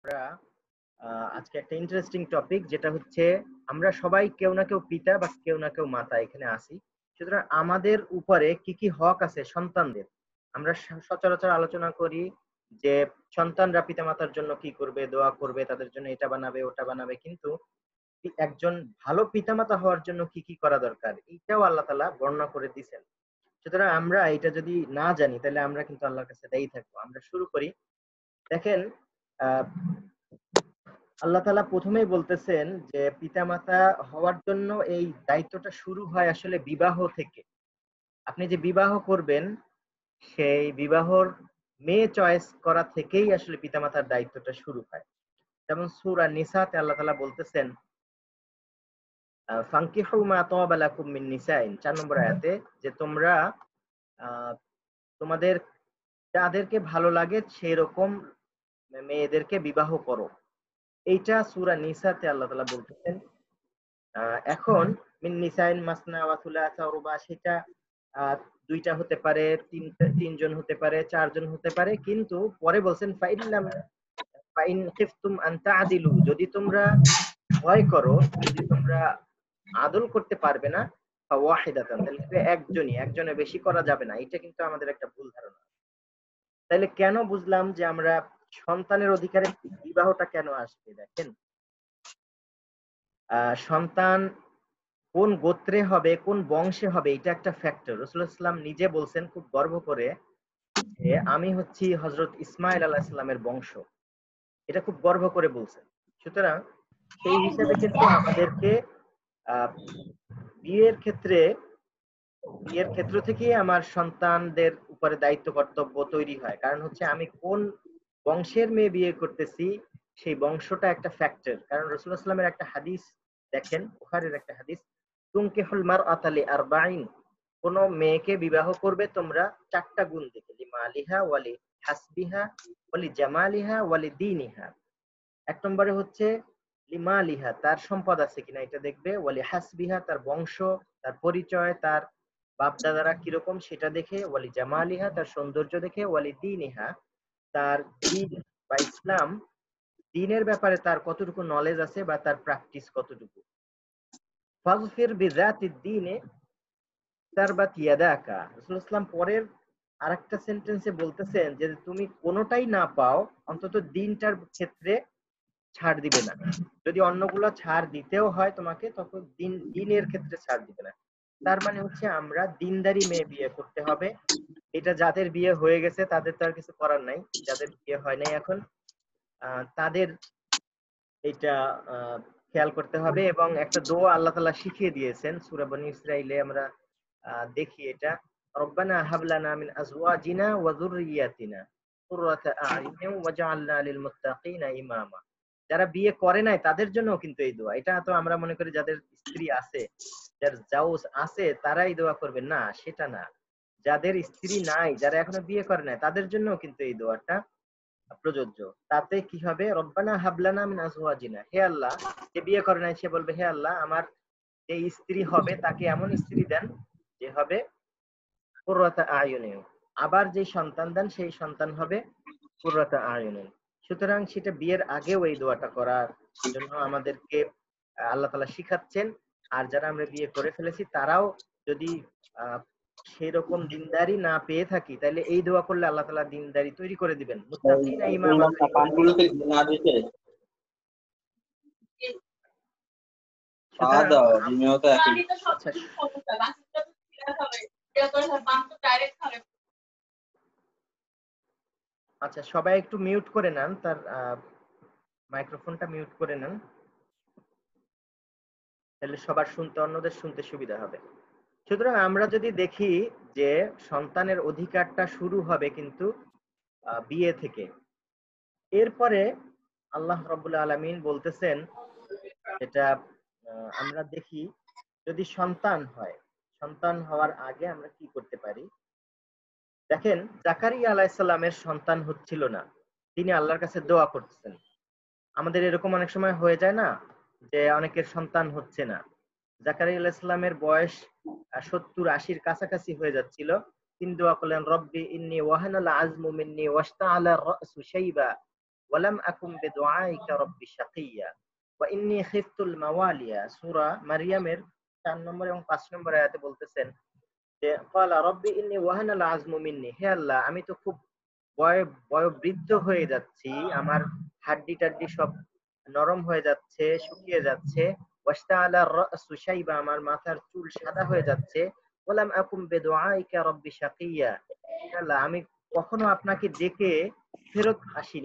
আমরা আজকে একটা ইন্টারেস্টিং টপিক, যেটা হচ্ছে আমরা সবাই কেউ না কেউ পিতা বা কেউ না কেউ মাতা এখানে আসি। সুতরাং আমাদের উপরে কি কি হক আছে সন্তানদের, আমরা সচরাচর আলোচনা করি যে সন্তানরা পিতামাতার জন্য কি করবে, দোয়া করবে, তাদের জন্য এটা বানাবে ওটা বানাবে, কিন্তু একজন ভালো পিতামাতা হওয়ার জন্য কি কি করা দরকার এইটাও আল্লাহ তাআলা বর্ণনা করে দিয়েছেন। সুতরাং আমরা এটা যদি না জানি তাহলে আমরা কিন্তু আল্লাহর কাছে দায়ী থাকবো। আমরা শুরু করি। দেখেন, আহ আল্লাহ তাআলা প্রথমেই বলতেছেন যে পিতামাতা হওয়ার জন্য এই দায়িত্বটা শুরু হয় আসলে বিবাহ থেকে। আপনি যে বিবাহ করবেন, সেই বিবাহর মেয়ে চয়েস করা থেকেই আসলে পিতামাতার দায়িত্বটা শুরু হয়। যেমন সূরা নিসাতে আল্লাহ তাআলা বলতেছেন, ফানকিহু মা তাবা লাকুম মিন নিসাইন, ৪ নম্বর আয়াতে, যে তোমরা আহ, তোমাদের যাদেরকে ভালো লাগে সেই রকম মেয়েদেরকে বিবাহ করো। এইটা সূরা নিসাতে আল্লাহ তাআলা বলতেছেন। এখন মিন নিসাইন মাসনা ওয়া সুলাসা ওয়া রুবা, সেটা আহ, দুইটা হতে পারে, তিনজন হতে পারে, চারজন হতে পারে, কিন্তু পরে বলছেন ফাইন খিফতুম আন তা'দিলু, যদি তোমরা ভয় করো, যদি তোমরা আদল করতে পারবে না, ফাওয়াহিদাতান, তাহলে একজনই, একজনের বেশি করা যাবে না। এটা কিন্তু আমাদের একটা ভুল ধারণা। তাহলে কেন বুঝলাম যে আমরা সন্তানের অধিকারে বিবাহটা কেন আসবে? দেখেন, সন্তান কোন গোত্রে হবে, কোন বংশে হবে, এটা একটা ফ্যাক্টর। রাসূলুল্লাহ সাল্লাল্লাহু আলাইহি ওয়াসাল্লাম নিজে বলছেন খুব গর্ব করে যে আমি হচ্ছি হযরত ইসমাঈল আলাইহিস সালামের বংশ। এটা খুব গর্ব করে বলছেন। সুতরাং সেই হিসাবে কিন্তু আমাদেরকে আহ, বিয়ের ক্ষেত্রে বিয়ের ক্ষেত্র থেকেই আমার সন্তানদের উপরে দায়িত্ব কর্তব্য তৈরি হয়। কারণ হচ্ছে আমি কোন বংশের মেয়ে বিয়ে করতেছি, সেই বংশটা একটা ফ্যাক্টর। কারণ রাসূলুল্লাহ সাল্লাল্লাহু আলাইহি ওয়াসাল্লামের একটা হাদিস দেখেন, বুখারীর একটা হাদিস, তুনকিহুল মারআতা লিআরবাঈন, কোন মেয়েকে বিবাহ করবে তোমরা চারটা গুণ দেখে, লিমালিহা ওয়ালি হাসবিহা ওয়ালি জামালিহা ওয়ালি দীনিহা। এক নম্বরে হচ্ছে লিমালিহা, তার সম্পদ আছে কিনা এটা দেখবে, ওয়ালি হাসবিহা, তার বংশ, তার পরিচয়, তার বাপ দাদারা কিরকম সেটা দেখে, ওয়ালি জামালিহা, তার সৌন্দর্য দেখে, ওয়ালি দীনিহা, তার দিন বা ইসলাম, দিনের ব্যাপারে তার কতটুকু নলেজ আছে বা তার প্র্যাকটিস কতটুকু। ফাযফির বিযাতিদ দীনে তারবাত ইয়াদাকা, রাসূলুল্লাহ সাল্লাল্লাহু আলাইহি ওয়াসাল্লাম পরের আরেকটা সেন্টেন্সে বলতেছেন যে তুমি কোনোটাই না পাও, অন্তত দিনটার ক্ষেত্রে ছাড় দিবে না। যদি অন্যগুলো ছাড় দিতেও হয় তোমাকে, তখন দিনের ক্ষেত্রে ছাড় দিবে না। তার মানে হচ্ছে আমরা দিনদারি মেয়ে বিয়ে করতে হবে। এটা যাদের বিয়ে হয়ে গেছে তাদের তো আর কিছু করার নাই, যাদের বিয়ে হয় নাই এখন তাদের এটা আহ, খেয়াল করতে হবে। এবং একটা দোয়া আল্লাহ তাআলা শিখিয়ে দিয়েছেন সূরা বনী ইসরাইলে, আমরা দেখি এটা, রব্বানা হাব লানা মিন আজওয়াজিনা ওয়া যুররিয়াতিনা কুররাতা আ'ইউনিন ওয়াজআলনা লিল মুত্তাকিনা ইমামা। যারা বিয়ে করে নাই তাদের জন্য কিন্তু এই দোয়া। এটা তো আমরা মনে করি যাদের স্ত্রী আছে, যার জাউজ আছে তারাই দোয়া করবে, না, সেটা না। যাদের স্ত্রী নাই, যারা এখনো বিয়ে করে নাই, তাদের জন্য কিন্তু এই দোয়াটা প্রযোজ্য। তাতে কি হবে, রব্বানা হাবলানা মিন আজওয়াজিনা, হে আল্লাহ, যে বিয়ে করে নাই সে বলবে, হে আল্লাহ, আমার যে স্ত্রী হবে তাকে এমন স্ত্রী দেন যে হবে কুররাতা আয়ুনিন, আবার যে সন্তান দেন সেই সন্তান হবে কুররাতা আয়ুনিন। সুতরাং সেটা বিয়ের আগেও এই দোয়াটা করার জন্য আমাদেরকে আল্লাহ তাআলা শিখাচ্ছেন। আর যারা আমরা বিয়ে করে ফেলেছি তারাও যদি আহ সেই রকম দিনদারি না পেয়ে থাকি, তাহলে এই দোয়া করলে আল্লাহ তাআলা দিনদারি তৈরি করে দিবেন, মুত্তাকিনা ইমামা তৈরি করে দিবেন। সুতরাং আচ্ছা, আচ্ছা, সবাই একটু মিউট করে নেন, তার মাইক্রোফোনটা মিউট করে নেন, তাহলে সবার শুনতে, অন্যদের শুনতে সুবিধা হবে। সুতরাং আমরা যদি দেখি যে সন্তানের অধিকারটা শুরু হবে কিন্তু বিয়ে থেকে। এরপরে আল্লাহ রাব্বুল আলামিন বলতেছেন, যেটা আমরা দেখি, যদি সন্তান হয়, সন্তান হওয়ার আগে আমরা কি করতে পারি। দেখেন, জাকারিয়া আলাইহিস সালামের সন্তান হচ্ছিল না, তিনি আল্লাহর কাছে দোয়া করতেছেন। আমাদের এরকম অনেক সময় হয়ে যায় না, যে অনেকের সন্তান হচ্ছে না। জাকারিয়া আলাইহিস সালামের বয়স 70-80-র কাছাকাছি হয়ে যাচ্ছিল। তিনি দোয়া করলেন, রব্বি ইন্নী ওয়াহানাল আযমু মিন্নী ওয়াশতাআলা আর-রাসু শাইবা ওয়ালাম আকুম বিদুআইকা রাব্বি শাকিয়্যা ওয়া ইন্নী খিফতুল মাওয়ালিয়া। সূরা মারইয়ামের ৪ নম্বর এবং ৫ নম্বর আয়াতে বলতেছেন যে ক্বালা রাব্বি ইন্নী ওয়াহানাল আযমু মিন্নি, হে আল্লাহ আমি তো খুব বয়োবৃদ্ধ হয়ে যাচ্ছি, আমার হাড্ডি টাড্ডি সব নরম হয়ে যাচ্ছে, শুকিয়ে যাচ্ছে। ওয়াশতাআলা রাসু শাইবা, আমার মাথার চুল সাদা হয়ে যাচ্ছে। ওয়ালাম আকুম বিদুআইকা রাব্বি শাকিয়্যা, হে আল্লাহ আমি কখনো আপনাকে ডেকে ফেরত আসিনি।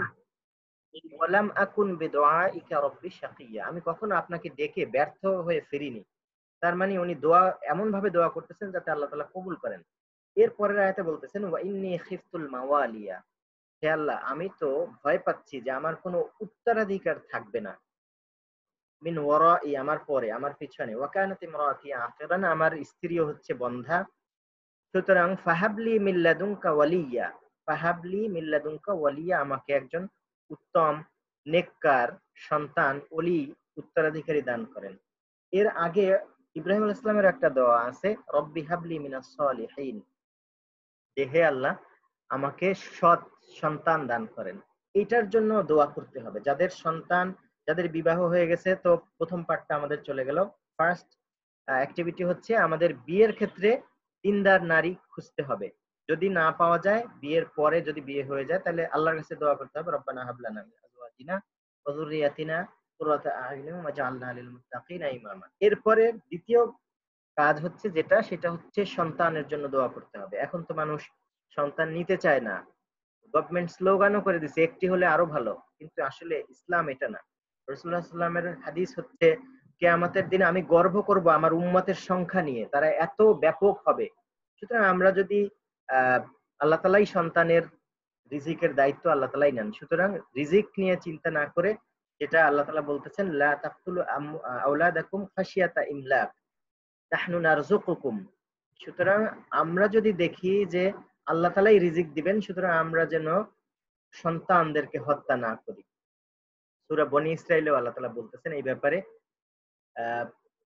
ওয়ালাম আকুন বিদুআইকা রাব্বি শাকিয়্যা, আমি কখনো আপনাকে ডেকে ব্যর্থ হয়ে ফিরিনি। তার মানে উনি দোয়া এমন ভাবে দোয়া করতেছেন যাতে আল্লাহ তাআলা কবুল করেন। এর পরের আয়াতে বলতেছেন ওয়া ইন্নী খিফতুল মাওয়ালিয়া, হে আল্লাহ আমি তো ভয় পাচ্ছি যে আমার কোনো উত্তরাধিকার থাকবে না। মিন ওয়ারাই, আমার পরে, আমার পিছনে। ওয়া কানাত ইমরাতি আখিরান, আমার স্ত্রীও হচ্ছে বন্ধ্যা। সুতরাং ফাহাবলি মিন লাদুনকা ওয়ালিয়া, ফাহাবলি মিন লাদুনকা ওয়ালিয়া, আমাকে একজন উত্তম নেককার সন্তান ওলি উত্তরাধিকারী দান করেন। এর আগে ইব্রাহিম আলাইহিস সালামের একটা দোয়া আছে, রব্বি হাবলি মিনাস সলিহিন, যে হে আল্লাহ আমাকে সৎ সন্তান দান করেন। এটার জন্য দোয়া করতে হবে। যাদের বিবাহ হয়ে গেছে, তো প্রথম পার্টটা আমাদের চলে গেল। ফার্স্ট অ্যাক্টিভিটি হচ্ছে আমাদের বিয়ের ক্ষেত্রে দিনদার নারী খুঁজতে হবে। যদি না পাওয়া যায়, বিয়ের পরে যদি বিয়ে হয়ে যায়, তাহলে আল্লাহর কাছে দোয়া করতে হবে, রব্বানা হাব লানা মিন আজওয়াজিনা ওয়া যুররিয়াতিনা কুররাতা আ'ইউনিন ওয়াজআলনা লিল মুত্তাকিনা ইমামা। এরপরে দ্বিতীয় কাজ হচ্ছে সেটা হচ্ছে সন্তানের জন্য দোয়া করতে হবে। এখন তো মানুষ সন্তান নিতে চায় না, গভর্নমেন্ট স্লোগানও করে দিছে একটি হলে আরো ভালো, কিন্তু আসলে ইসলাম এটা না। রাসূলুল্লাহ সাল্লাল্লাহু আলাইহি ওয়াসাল্লামের হাদিস হচ্ছে কিয়ামতের দিনে আমি গর্ব করব আমার উম্মতের সংখ্যা নিয়ে, তারা এত ব্যাপক হবে। সুতরাং আমরা যদি আহ আল্লাহ তাআলাই সন্তানের রিজিকের দায়িত্ব আল্লাহ তাআলাই নেন, সুতরাং রিজিক নিয়ে চিন্তা না করে, যেটা আল্লাহ তাআলা বলতেছেন লা তাকতুলু আওলাদাকুম খাশিয়াতা ইমলাক নাহনু নারযুকুকুম। সুতরাং আমরা যদি দেখি যে আল্লাহ তাআলাই রিজিক দিবেন, সুতরাং আমরা যেন সন্তানদেরকে হত্যা না করি। সূরা বনী ইসরাঈলেও আল্লাহ তাআলা বলতেছেন এই ব্যাপারে, আহ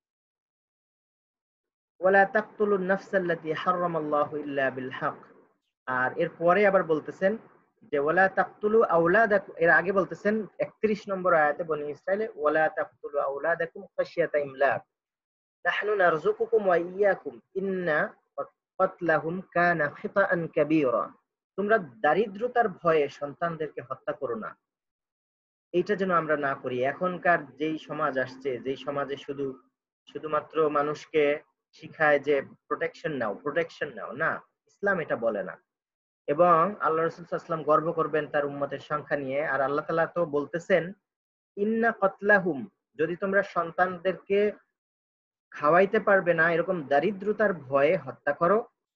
ওয়ালা তাকতুলুন নাফসাল্লাতী হারামাল্লাহু ইল্লা বিল হক। আর এরপরে আবার বলতেছেন যে ওয়ালা তাকতুলু আওলাদাকুম, এর আগে বলতেছেন ৩১ নম্বর আয়াতে বনী ইসরাঈলে ওয়ালা তাকতুলু আওলাদাকুম খাশিয়াতা ইমলাক নাহনু নারযুকুকুম ওয়া ইয়্যাকুম ইন্না কাতলাহুম কানা খিতাআন কাবীরা। তোমরা দারিদ্রতার ভয়ে সন্তানদেরকে হত্যা করো না। এইটা যেন আমরা না করি। এখনকার যেই সমাজ আসছে, যেই সমাজে শুধুমাত্র মানুষকে শিখায় যে প্রোটেকশন নাও, না, ইসলাম এটা বলে না। এবং আল্লাহ রাসূল সাল্লাল্লাহু আলাইহি ওয়াসাল্লাম গর্ব করবেন তার উম্মতের সংখ্যা নিয়ে। আর আল্লাহ তাআলা তো বলতেছেন ইন্না কাতলাহুম, যদি তোমরা সন্তানদেরকে খাওয়াইতে পারবে না এরকম দারিদ্রতার ভয়ে হত্যা করো,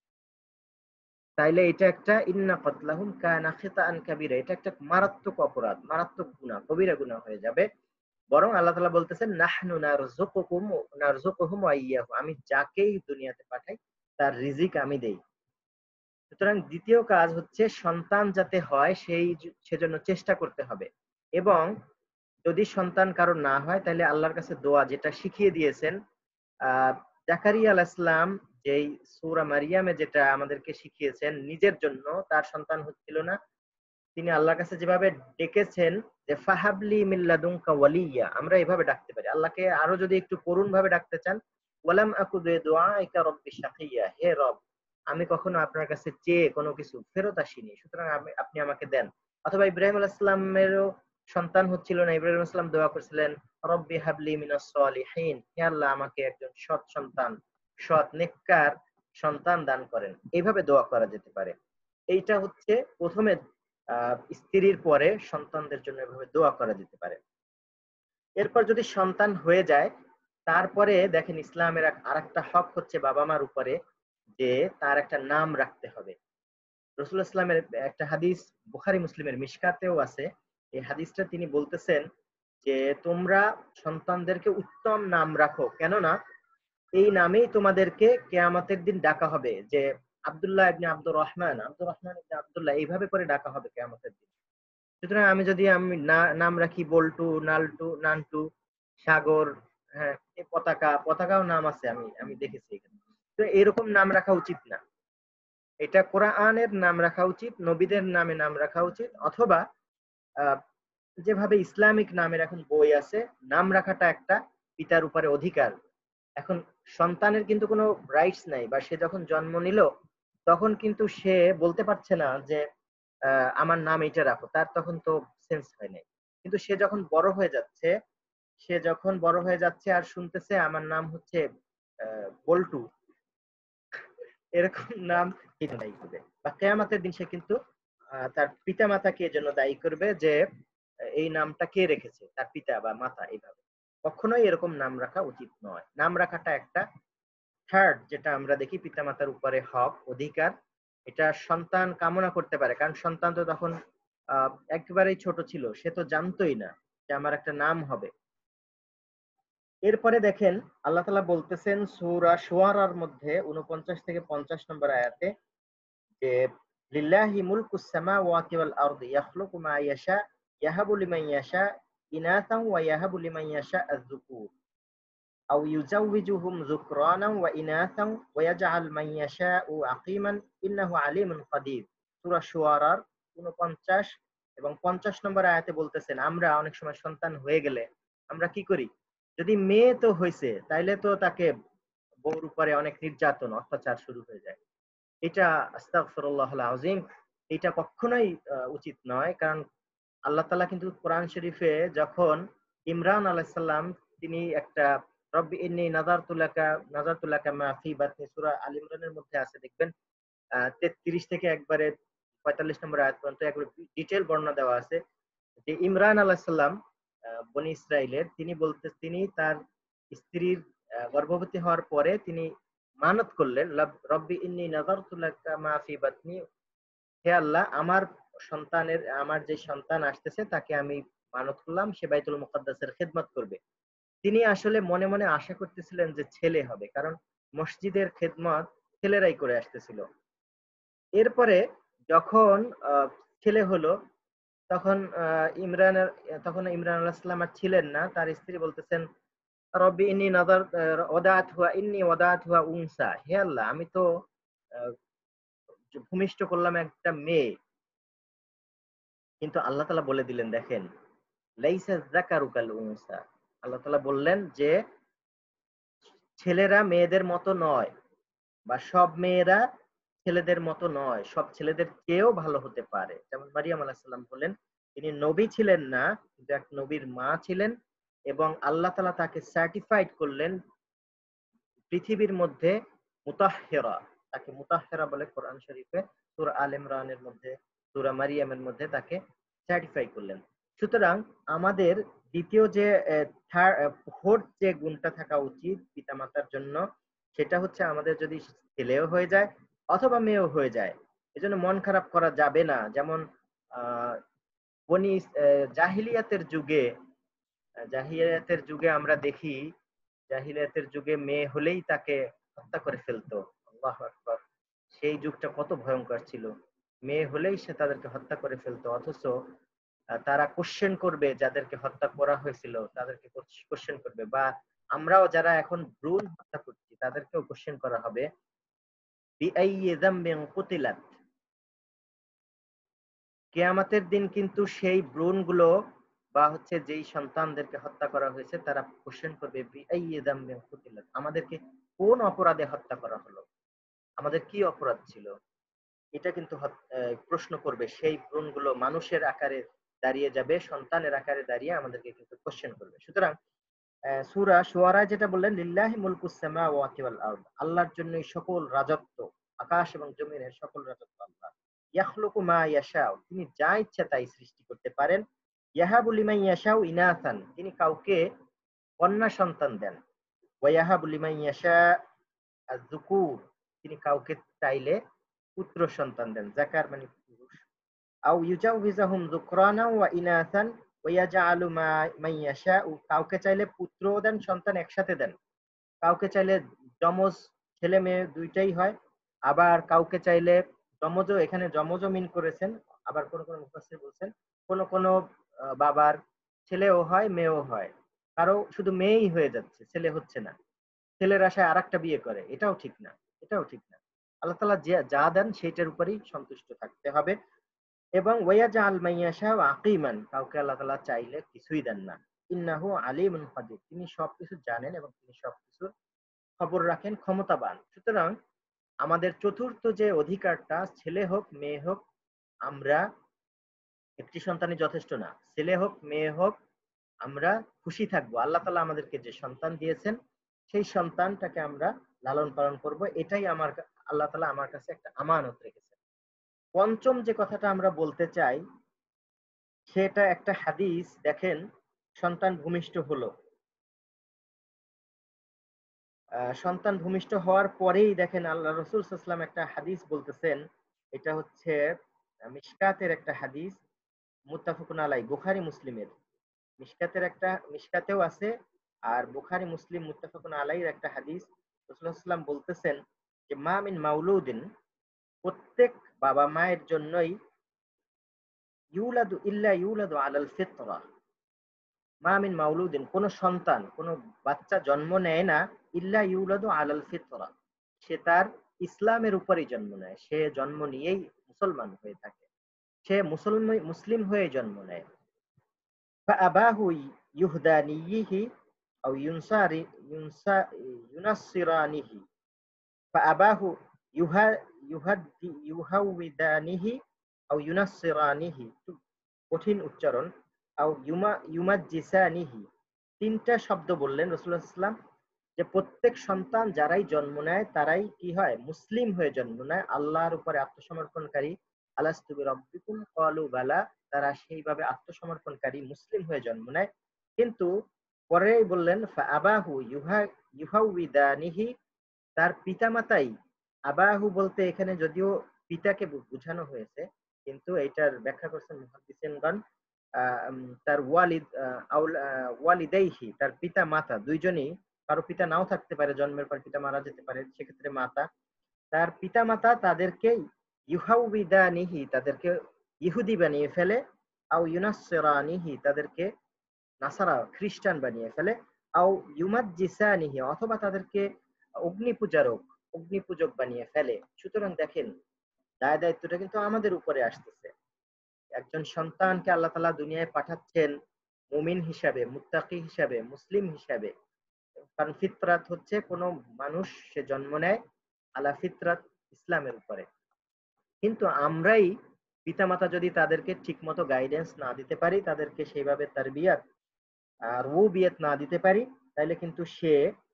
তাইলে এটা একটা ইন্না কাতলাহুম কানা খিতাআন কাবীরা, এটা একটা মারাত্মক অপরাধ, মারাত্মক গুনাহ, কবিরা গুনাহ হয়ে যাবে। বরং আল্লাহ তাআলা বলতেছেন নাহনু নারযুকুহুম ওয়া ইয়্যাহুম, আমি যাকেই দুনিয়াতে পাঠাই তার রিজিক আমি দেই। সুতরাং দ্বিতীয় কাজ হচ্ছে সন্তান যাতে হয় সেজন্য চেষ্টা করতে হবে। এবং যদি সন্তান কারো না হয়, তাহলে আল্লাহর কাছে দোয়া যেটা শিখিয়ে দিয়েছেন জাকারিয়া আলাইহিস সালাম, যেই সূরা মারইয়ামে যেটা আমাদেরকে শিখিয়েছেন, নিজের জন্য তার সন্তান হচ্ছিল না, তিনি আল্লাহর কাছে যেভাবে ডেকেছেন যে ফাহাবলি মিন লাদুনকা ওয়ালিয়া, আমরা এভাবে ডাকতে পারি। আল্লাহকে আরো যদি একটু করুণ ভাবে ডাকতে চান, ওয়ালাম আকু বিদুআইকা রাব্বি শাকিয়্যা, হে রব আমি কখনো আপনার কাছে চেয়ে কোনো কিছু ফেরত আসিনি, সুতরাং আপনি আমাকে দেন। অথবা ইব্রাহিম আলাইহিস সালামেরও সন্তান হচ্ছিল না, ইব্রাহিম আলাইহিস সালাম দোয়া করেছিলেন রব্বি হাবলি মিনাস সলিহিন, হে আল্লাহ আমাকে একজন সৎ সন্তান, সৎ নেককার সন্তান দান করেন। এইভাবে দোয়া করা যেতে পারে। এইটা হচ্ছে প্রথমে স্ত্রীর পরে সন্তানদের জন্য এভাবে দোয়া করা যেতে পারে। এরপর যদি সন্তান হয়ে যায়, তারপরে দেখেন ইসলামের আরেকটা হক হচ্ছে বাবা মার উপরে, যে তার একটা নাম রাখতে হবে। রাসূলুল্লাহ সাল্লাল্লাহু আলাইহি ওয়াসাল্লামের একটা হাদিস বুখারী মুসলিমের মিশকাতেও আছে। এই হাদিসটা তিনি বলতেছেন যে তোমরা সন্তানদেরকে উত্তম নাম রাখো, কেননা এই নামেই তোমাদেরকে কিয়ামতের দিন ডাকা হবে, যে আব্দুল্লাহ ইবনে আব্দুর রহমান, আব্দুর রহমান ইবনে আব্দুল্লাহ, এইভাবে করে ডাকা হবে কিয়ামতের দিন। সুতরাং আমি নাম রাখি বল্টু, নালটু, নান্টু, সাগর, হ্যাঁ, পতাকাও নাম আছে, আমি দেখেছি এখানে। তো এরকম নাম রাখা উচিত না। এটা কোরআনের নাম রাখা উচিত, নবীদের নামে নাম রাখা উচিত, অথবা আহ, যেভাবে ইসলামিক নামের এখন বই আছে, নাম রাখাটা একটা পিতার উপরে অধিকার। এখন সন্তানের কিন্তু কোনো রাইটস নাই, বা সে যখন জন্ম নিল তখন কিন্তু সে বলতে পারছে না যে আমার নাম এটা রাখো, তার তখন তো সেন্স হয় নাই। কিন্তু সে যখন বড় হয়ে যাচ্ছে আর শুনতেছে আমার নাম হচ্ছে বল্টু, এরকম নাম কে দায়ী করবে? বা কেয়ামতের দিন সে কিন্তু তার পিতা মাতাকে এজন্য দায়ী করবে যে এই নামটা কে রেখেছে, তার পিতা বা মাতা। এইভাবে কখনোই এরকম নাম রাখা উচিত নয়। নাম রাখাটা একটা থার্ড, যেটা আমরা দেখি পিতামাতার উপরে হক, অধিকার। এটা সন্তান কামনা করতে পারে, কারণ সন্তান তো তখন একেবারেই ছোট ছিল, সে তো জানতোই না যে আমার একটা নাম হবে। এরপরে দেখেন আল্লাহ তাআলা বলতেছেন সূরা শুআরার মধ্যে 49 থেকে 50 নম্বর আয়াতে যে লিল্লাহি মুলকুস সামাওয়াতি ওয়াল আরদি ইয়াখলুকু মা ইয়াশা ইয়াহাবু লিমান ইয়াশা ইনাসান ওয়া ইয়াহাবু লিমান ইয়াশা আয-যুকুর আও ইউজাউযুহুম যুকরানান ওয়া ইনাসান ওয়া ইয়াজআল মান ইয়াশাউ আকিমান ইন্নাহু আলিমুন কাদির। সূরা শুআরার 49 এবং 50 নম্বর আয়াতে বলতেছেন আমরা অনেক সময় সন্তান হয়ে গেলে আমরা কি করি, যদি মেয়ে তো হয়েছে তাইলে তো তাকে বউর উপরে অনেক নির্যাতন অত্যাচার শুরু হয়ে যায়। এটা আস্তাগফিরুল্লাহল আযীম, এটা কখনোই উচিত নয়। কারণ আল্লাহ তাআলা কিন্তু কোরআন শরীফে যখন ইমরান আলাইহিস সালাম তিনি একটা রব্বি ইন্নী নাযারতু লাকা মা ফি বাতনি, সূরা আল ইমরানের মধ্যে আছে দেখবেন 33 থেকে একবারে 45 নম্বর আয়াত পর্যন্ত একবারে ডিটেইল বর্ণনা দেওয়া আছে যে ইমরান আলাইহিস সালাম বনি ইসরাইলের, তিনি তার স্ত্রীর গর্ভবতী হওয়ার পরে তিনি মানত করলেন রব্বি ইন্নী নাযারতু লাকা মা ফি বাতনি, হে আল্লাহ আমার যে সন্তান আসতেছে তাকে আমি মানত করলাম সে বাইতুল মুকাদ্দাসের খেদমত করবে। তিনি আসলে মনে মনে আশা করতেছিলেন যে ছেলে হবে, কারণ মসজিদের খেদমত ছেলেরাই করে আসতেছিল। এরপরে যখন ছেলে হলো তখন ইমরান আলাইহিস সালাম আর ছিলেন না, তার স্ত্রী বলতেছেন রব্বি ইন্নী ইন্নী ওয়াদাতুহা উনসা, হে আল্লাহ আমি তো আহ, ভূমিষ্ঠ করলাম একটা মেয়ে। কিন্তু আল্লাহ তাআলা বলে দিলেন দেখেন লাইসা যাকারু কাল উনসা, আল্লাহ তাআলা বললেন যে ছেলেরা মেয়েদের মতো নয়, বা সব মেয়েরা ছেলেদের মতো নয়, সব ছেলেদের চেয়েও ভালো হতে পারে। যেমন মারিয়াম আলাইহিস সালাম বলেন তিনি নবী ছিলেন না, কিন্তু এক নবীর মা ছিলেন, এবং আল্লাহ তাআলা তাকে সার্টিফাইড করলেন পৃথিবীর মধ্যে মুতাহহিরা, তাকে মুতাহহিরা বলে কোরআন শরীফে, সূরা আল ইমরানের মধ্যে, সূরা মারিয়ামের মধ্যে তাকে সার্টিফাই করলেন। সুতরাং আমাদের দ্বিতীয় যে ফোর্থ যে গুণটা থাকা উচিত পিতামাতার জন্য, সেটা হচ্ছে আমাদের যদি ছেলেও হয়ে যায় অথবা মেয়েও হয়ে যায়, এজন্য মন খারাপ করা যাবে না। যেমন আহ বনি জাহিলিয়াতের যুগে আমরা দেখি, জাহিলিয়াতের যুগে মেয়ে হলেই তাকে হত্যা করে ফেলতো। আল্লাহু আকবার, সেই যুগটা কত ভয়ঙ্কর ছিল। মেয়ে হলেই সে তাদেরকে হত্যা করে ফেলতো, অথচ তারা কোশ্চেন করবে, যাদেরকে হত্যা করা হয়েছিল তাদেরকে কোশ্চেন করবে, বা আমরাও যারা এখন ভ্রূণ হত্যা করছি তাদেরকেও কোশ্চেন করা হবে বিআইয়ি যামবিন কুতিলাত। কিয়ামতের দিন কিন্তু সেই ভ্রূণগুলো বা হচ্ছে যেই সন্তানদেরকে হত্যা করা হয়েছে তারা কোশ্চেন করবে বিআইয়ি যামবিন কুতিলাত, আমাদেরকে কোন অপরাধে হত্যা করা হলো, আমাদের কি অপরাধ ছিল, এটা কিন্তু প্রশ্ন করবে। সেই ভ্রূণগুলো মানুষের আকারে দাঁড়িয়ে যাবে, সন্তানের আকারে দাঁড়িয়ে আমাদেরকে কিন্তু কোশ্চেন করবে। সুতরাং সূরা শুআরা যেটা বললেন লিল্লাহি মুলকুস সামাওয়াতি ওয়াল আরদ, আল্লাহর জন্যই সকল রাজত্ব, আকাশ এবং জমিনের সকল রাজত্ব আল্লাহ। ইয়াখলুকু মা ইয়াশাউ, তিনি যা ইচ্ছা তাই সৃষ্টি করতে পারেন। ইয়াহাবু লিমান ইয়াশাউ ইনাসান, তিনি কাউকে কন্যা সন্তান দেন। ওয়া ইয়াহাবু লিমান ইয়াশা আয-যুকুর, তিনি কাউকে চাইলে পুত্র সন্তান দেন। যাকার মানে পুরুষ। আও ইউজাউযুহুম যুকরানা ওয়া ইনাসান ওয়া ইয়াজআলু মান ইয়াশাউ, কাউকে চাইলে পুত্রও দেন সন্তান একসাথে দেন, কাউকে চাইলে যমজ ছেলে মেয়ে দুইটাই হয়, আবার কাউকে চাইলে যমজও, এখানে যমজও মিন করেছেন, আবার কোন কোন মুফাসসির বলছেন কোন কোন বাবার ছেলেও হয় মেয়েও হয়, কারো শুধু মেয়েই হয়ে যাচ্ছে ছেলে হচ্ছে না, ছেলের আশায় আরেকটা বিয়ে করে, এটাও ঠিক না, এটাও ঠিক না। আল্লাহ তাআলা যা দেন সেইটার উপরেই সন্তুষ্ট থাকতে হবে। এবং ওয়ায়াজআল মাইয়াশাউ আকিমান, কাউকে আল্লাহ তাআলা চাইলে কিছুই দেন না। ইন্নাহু আলিমুন কাদির, তিনি সবকিছু জানেন এবং তিনি সবকিছুর খবর রাখেন, ক্ষমতাবান। সুতরাং আমাদের চতুর্থ যে অধিকারটা, ছেলে হোক মেয়ে হোক, আমরা একটি সন্তানই যথেষ্ট না, ছেলে হোক মেয়ে হোক, আমরা খুশি থাকবো আল্লাহ তাআলা আমাদেরকে যে সন্তান দিয়েছেন সেই সন্তানটাকে আমরা লালন পালন করব। এটাই আল্লাহ তাআলা আমার কাছে একটা আমানত রেখেছেন। পঞ্চম যে কথাটা আমরা বলতে চাই সেটা একটা হাদিস। দেখেন, সন্তান ভূমিষ্ঠ হলো, সন্তান ভূমিষ্ঠ হওয়ার পরেই দেখেন আল্লাহ রাসূল সাল্লাল্লাহু আলাইহি ওয়াসাল্লাম একটা হাদিস বলতেছেন। এটা হচ্ছে মিশকাতের একটা হাদিস, মুত্তাফাকুন আলাই, বুখারী মুসলিমের। মিশকাতেও আছে, আর বুখারী মুসলিম মুত্তাফাকুন আলাইহির একটা হাদিস। রাসূলুল্লাহ সাল্লাল্লাহু আলাইহি ওয়াসাল্লাম বলতেছেন যে মা মিন মাউলুদিন, প্রত্যেক বাবা মায়ের জন্যই ইউলাদু আলাল ফিতরা, মা মিন মাউলুদিন, কোন সন্তান কোন বাচ্চা জন্ম নেয় না, ইল্লা ইউলাদু আলাল ফিতরা, সে তার ইসলামের উপরেই জন্ম নেয়, সে জন্ম নিয়েই মুসলমান হয়ে থাকে, সে মুসলিম হয়ে জন্ম নেয়। فأباه يهدانيه أو ينصرانه، فأباه يهودانه أو ينصرانه، কঠিন উচ্চারণ, আও ইউমাজ্জিসানিহি, তিনটা শব্দ বললেন রাসূলুল্লাহ সাল্লাল্লাহু আলাইহি ওয়াসাল্লাম, যে প্রত্যেক সন্তান যারাই জন্ম নেয় তারাই কি হয়, মুসলিম হয়ে জন্ম নেয়, আল্লাহর উপরে আত্মসমর্পণকারী। আলাস্তু বিরাব্বিকুম ক্বালু বালা, তারা সেইভাবে আত্মসমর্পণকারী মুসলিম হয়ে জন্ম নেয়। কিন্তু পরেই বললেন ফাআবাহু ইউহাউইদানিহি, তার পিতামাতাই, আবাহু বলতে এখানে যদিও পিতাকে বোঝানো হয়েছে, কিন্তু এটার ব্যাখ্যা করছেন মুহাদ্দিসিনগণ, তার ওয়ালিদাইহি, তার পিতা মাতা দুইজনই, কারো পিতা নাও থাকতে পারে, জন্মের পর পিতা মারা যেতে পারে, সেক্ষেত্রে মাতা, তার পিতা মাতা তাদেরকে ইউহাউবিদানিহি, তাদেরকে ইহুদি বানিয়ে ফেলে, আও ইউনাসসিরানিহি, তাদেরকে নাসারা খ্রিস্টান বানিয়ে ফেলে, আও ইউমাজ্জিসানিহি, অথবা তাদেরকে অগ্নিপূজারক অগ্নিপূজক বানিয়ে ফেলে। সুতরাং দেখেন, দায় দায়িত্বটা কিন্তু আমাদের উপরে আসতেছে। একজন সন্তানকে আল্লাহ তাআলা দুনিয়ায় পাঠাচ্ছেন মুমিন হিসাবে, মুত্তাকি হিসাবে, মুসলিম হিসাবে। কারণ ফিতরাত হচ্ছে কোন মানুষ সে জন্ম নেয় আলা ফিতরাত, ইসলামের উপরে। কিন্তু আমরাই পিতামাতা যদি তাদেরকে ঠিকমতো গাইডেন্স না দিতে পারি, তাদেরকে সেইভাবে তারবিয়াত রুবিয়াত না দিতে পারি, তাহলে কিন্তু সে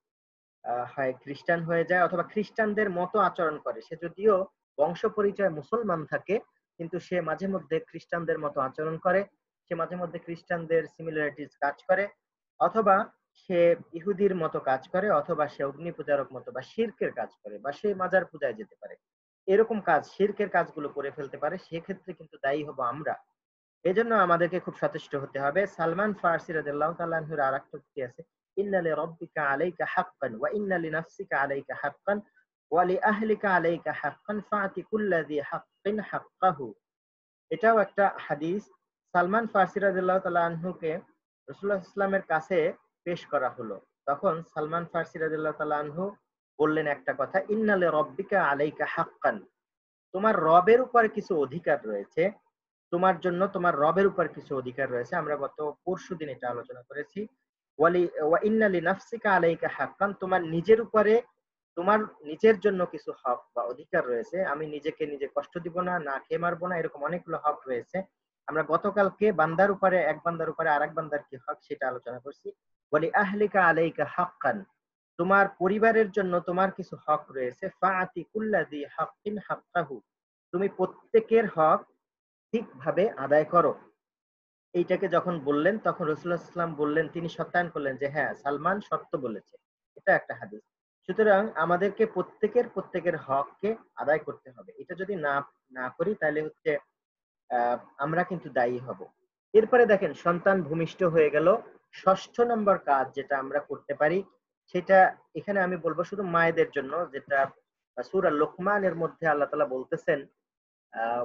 হয় খ্রিস্টান হয়ে যায়, অথবা খ্রিস্টানদের মতো আচরণ করে। সে যদিও বংশ পরিচয় মুসলমান থাকে, কিন্তু সে মাঝে মধ্যে খ্রিস্টানদের মতো আচরণ করে, সে মাঝে মধ্যে খ্রিস্টানদের সিমিলারিটিস কাজ করে, অথবা সে ইহুদির মতো কাজ করে, অথবা সে অগ্নি পূজারক মতো বা শিরকের কাজ করে, বা সে মাজার পূজায় যেতে পারে, এরকম কাজ, শিরকের কাজগুলো করে ফেলতে পারে। সেক্ষেত্রে কিন্তু দায়ী হব আমরা। এজন্য আমাদেরকে খুব সচেষ্ট হতে হবে। সালমান ফার্সি রাদিয়াল্লাহু তাআলা আনহুর আরেকটা উক্তি আছে, ইন্না লিরাব্বিকা আলাইকা হাক্কান ওয়া ইন্না লিনাফসিকা আলাইকা হাক্কান ওয়া লিআহলিকা আলাইকা হাক্কান ফাআতি কুল্লাযী হাক্কিন হাক্কাহু। এটাও একটা হাদিস। সালমান ফার্সি রাদিয়াল্লাহু তাআলা আনহুকে রাসূলুল্লাহ সাল্লাল্লাহু আলাইহি ওয়াসাল্লামের কাছে পেশ করা হলো। তখন সালমান ফার্সি রাদিয়াল্লাহু তাআলা আনহু বললেন একটা কথা, ইন্না লিরাব্বিকা আলাইকা হাক্কান, তোমার রবের উপর কিছু অধিকার রয়েছে, তোমার জন্য তোমার রবের উপর কিছু অধিকার রয়েছে। আমরা গত পরশুদিন এটা আলোচনা করেছি। ওয়া ইন্না লিনাফসিকা আলাইকা হাক্কান, তোমার নিজের উপরে, তোমার নিজের জন্য কিছু হক বা অধিকার রয়েছে। আমি নিজেকে নিজে কষ্ট দিব না, না খেয়ে মারবো না, এরকম অনেকগুলো হক রয়েছে। আমরা গতকালকে বান্দার উপরে, এক বান্দার উপরে আরেক বান্দার কি হক সেটা আলোচনা করছি। ওয়ালি আহলিকা আলাইকা হাক্কান, তোমার পরিবারের জন্য তোমার কিছু হক রয়েছে। ফাআতি কুল্লাযী হাক্কিন হাক্কাহু, তুমি প্রত্যেকের হক ঠিকভাবে আদায় করো। এইটাকে যখন বললেন তখন রাসূলুল্লাহ সাল্লাল্লাহু আলাইহি ওয়াসাল্লাম বললেন, তিনি সত্যায়ন করলেন যে হ্যাঁ, সালমান সত্য বলেছে। এটা একটা হাদিস। সুতরাং আমাদেরকে প্রত্যেকের হককে আদায় করতে হবে। এটা যদি না না করি তাহলে হচ্ছে আমরা কিন্তু দায়ী হব। এরপরে দেখেন, সন্তান ভূমিষ্ঠ হয়ে গেল। ষষ্ঠ নম্বর কাজ যেটা আমরা করতে পারি, সেটা এখানে আমি বলবো শুধু মায়েদের জন্য, যেটা সূরা লোকমানের মধ্যে আল্লাহ তাআলা বলতেছেন, আহ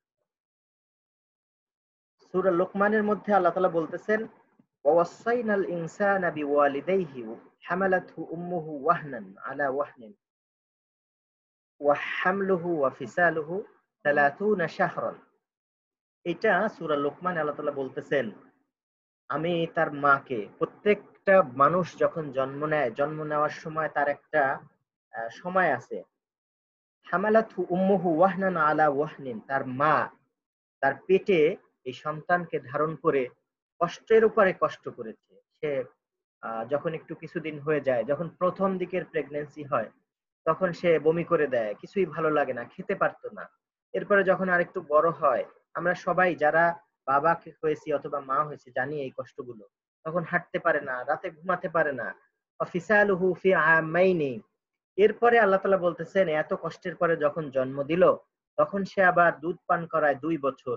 সূরা লোকমানের মধ্যে আল্লাহ তাআলা বলতেছেন, ওয়াসাইনাল ইনসানা বিওয়ালিদাইহি হামালাতহু উম্মুহু ওয়াহনান আলা ওয়াহনিন ওয়া হামলুহু ওয়া ফিসালুহু ৩০ শাহরান। এটা সূরা লোকমান আল্লাহ তাআলা বলতেছেন, আমি তার মাকে, প্রত্যেকটা মানুষ যখন জন্ম নেয়, জন্ম নেওয়ার সময় তার একটা সময় আছে। হামালাতহু উম্মুহু ওয়াহনান আলা ওয়াহনিন, তার মা তার পেটে এই সন্তানকে ধারণ করে কষ্টের উপরে কষ্ট করেছে। সে যখন একটু কিছুদিন হয়ে যায়, যখন প্রথম দিকের প্রেগন্যান্সি হয়, তখন সে বমি করে দেয়, কিছুই ভালো লাগে না, খেতে পারতো না। এরপরে যখন আরেকটু বড় হয়, আমরা সবাই যারা বাবাকে হয়েছি অথবা মা হয়েছি জানি এই কষ্টগুলো। তখন হাঁটতে পারে না, রাতে ঘুমাতে পারে না। ফিসালুহু ফি আমাইনি, এরপরে আল্লাহ তাআলা বলতেছেন এত কষ্টের পরে যখন জন্ম দিল, তখন সে আবার দুধ পান করায় ২ বছর।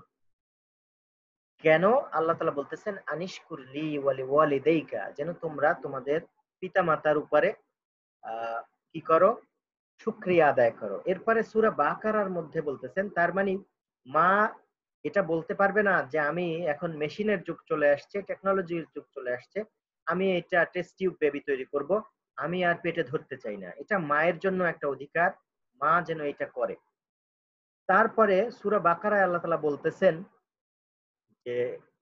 কেন? আল্লাহ তাআলা বলতেছেন আনিশকুর লি ওয়া লিওয়ালিদাইকা, যেন তোমরা তোমাদের পিতা-মাতার উপরে আ কি করো? শুকরিয়া আদায় করো। এরপরে সূরা বাকারার মধ্যে বলতেছেন, তার মানে মা এটা বলতে পারবে না যে আমি এখন মেশিনের যুগ চলে আসছে, টেকনোলজির যুগ চলে আসছে। আমি এটা টেস্ট টিউব বেবি তৈরি করব। আমি আর পেটে ধরতে চাই না। এটা মায়ের জন্য একটা অধিকার। মা যেন এটা করে। তারপরে সূরা বাকারায় আল্লাহ তাআলা বলতেছেন যে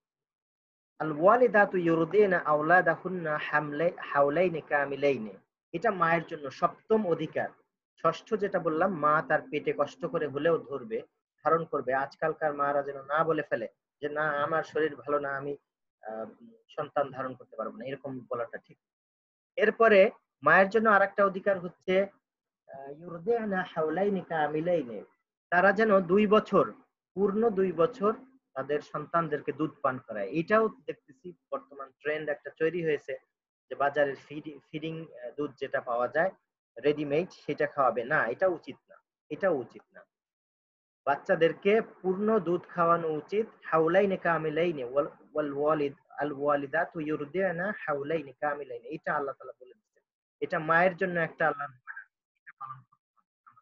আল ওয়ালিদাতু ইউরদিনা আওলাদাহুন্না হাওলাইনি কামিলাইনি। এটা মায়ের জন্য সপ্তম অধিকার। ষষ্ঠ যেটা বললাম, মা তার পেটে কষ্ট করে হলেও ধরবে, ধারণ করবে। আজকালকার মারা যেন না বলে ফেলে যে না আমার শরীর ভালো না, আমি সন্তান ধারণ করতে পারবো না, এরকম বলাটা ঠিক। এরপরে মায়ের জন্য আরেকটা অধিকার হচ্ছে ইউরদিনা হাওলাইনি কামিলাইনি, তারা যেন ২ বছর, পূর্ণ ২ বছর তাদের সন্তানদেরকে দুধ পান করায়। এটাও দেখতেছি বর্তমান ট্রেন্ড একটা তৈরি হয়েছে যে বাজারের ফিডিং দুধ যেটা পাওয়া যায় রেডিমেড, সেটা খাওয়াবে। না, এটা উচিত না। এটাও উচিত না। বাচ্চাদেরকে পূর্ণ দুধ খাওয়ানো উচিত। হাওলাইনি কামিলাইনি ওয়াল ওয়ালিদ আল ওয়ালিদাতু ইউরদিনা হাওলাইনি কামিলাইনি। এটা আল্লাহ তাআলা বলে দিয়েছেন। এটা মায়ের জন্য একটা আল্লাহর বিধান। এটা পালন করতে হবে।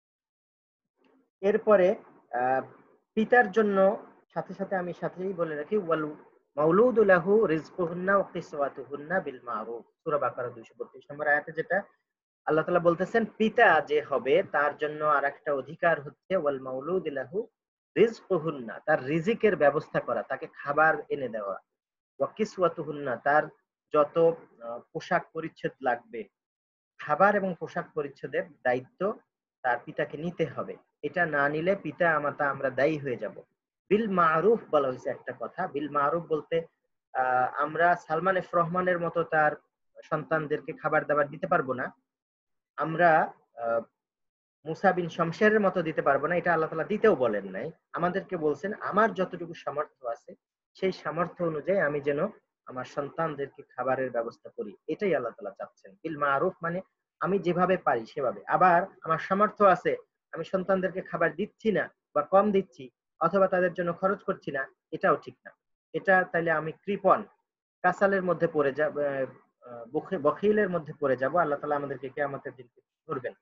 এরপরে পিতার জন্য সাথে আমি সাথেই বলে রাখি ওয়াল মাউলুদু লাহু রিজকুহুন্না ওয়া কিসওয়াতুহুন্না বিল মারুফ। সূরা বাকারা ২৩২ নম্বর আয়াতে যেটা আল্লাহ তাআলা বলতেছেন, পিতা যে হবে তার জন্য আরেকটা অধিকার হচ্ছে ওয়াল মাউলুদু লাহু রিজকুহুন্না, তার রিজিকের ব্যবস্থা করা, তাকে খাবার এনে দেওয়া। ওয়া কিসওয়াতুহুন্না, তার যত পোশাক পরিচ্ছদ লাগবে, খাবার এবং পোশাক পরিচ্ছদের দায়িত্ব তার পিতাকে নিতে হবে। এটা না নিলে পিতা মাতা আমরা দায়ী হয়ে যাব। বিল মারুফ বলা হয়েছে একটা কথা। বিল মারুফ বলতে আমরা সালমান এফ রহমানের মতো তার সন্তানদেরকে খাবার দাবার দিতে পারবো না। আমরা আহ, মুসা বিন শমশেরের মতো দিতে পারবো না, এটা আল্লাহ তাআলা দিতেও বলেন নাই। আমাদেরকে বলছেন আমার যতটুকু সামর্থ্য আছে সেই সামর্থ্য অনুযায়ী আমি যেন আমার সন্তানদেরকে খাবারের ব্যবস্থা করি, এটাই আল্লাহ তাআলা চাচ্ছেন। বিল মারুফ মানে আমি যেভাবে পারি সেভাবে। আবার আমার সামর্থ্য আছে, আমি সন্তানদেরকে খাবার দিচ্ছি না বা কম দিচ্ছি অথবা তাদের জন্য খরচ করছি না, এটাও ঠিক না। এটা তাইলে আমি কৃপণ, কাসালের মধ্যে পড়ে যাব, বখিলের মধ্যে পড়ে যাব। আল্লাহ তাআলা আমাদেরকে কিয়ামতের দিন ধরবেন।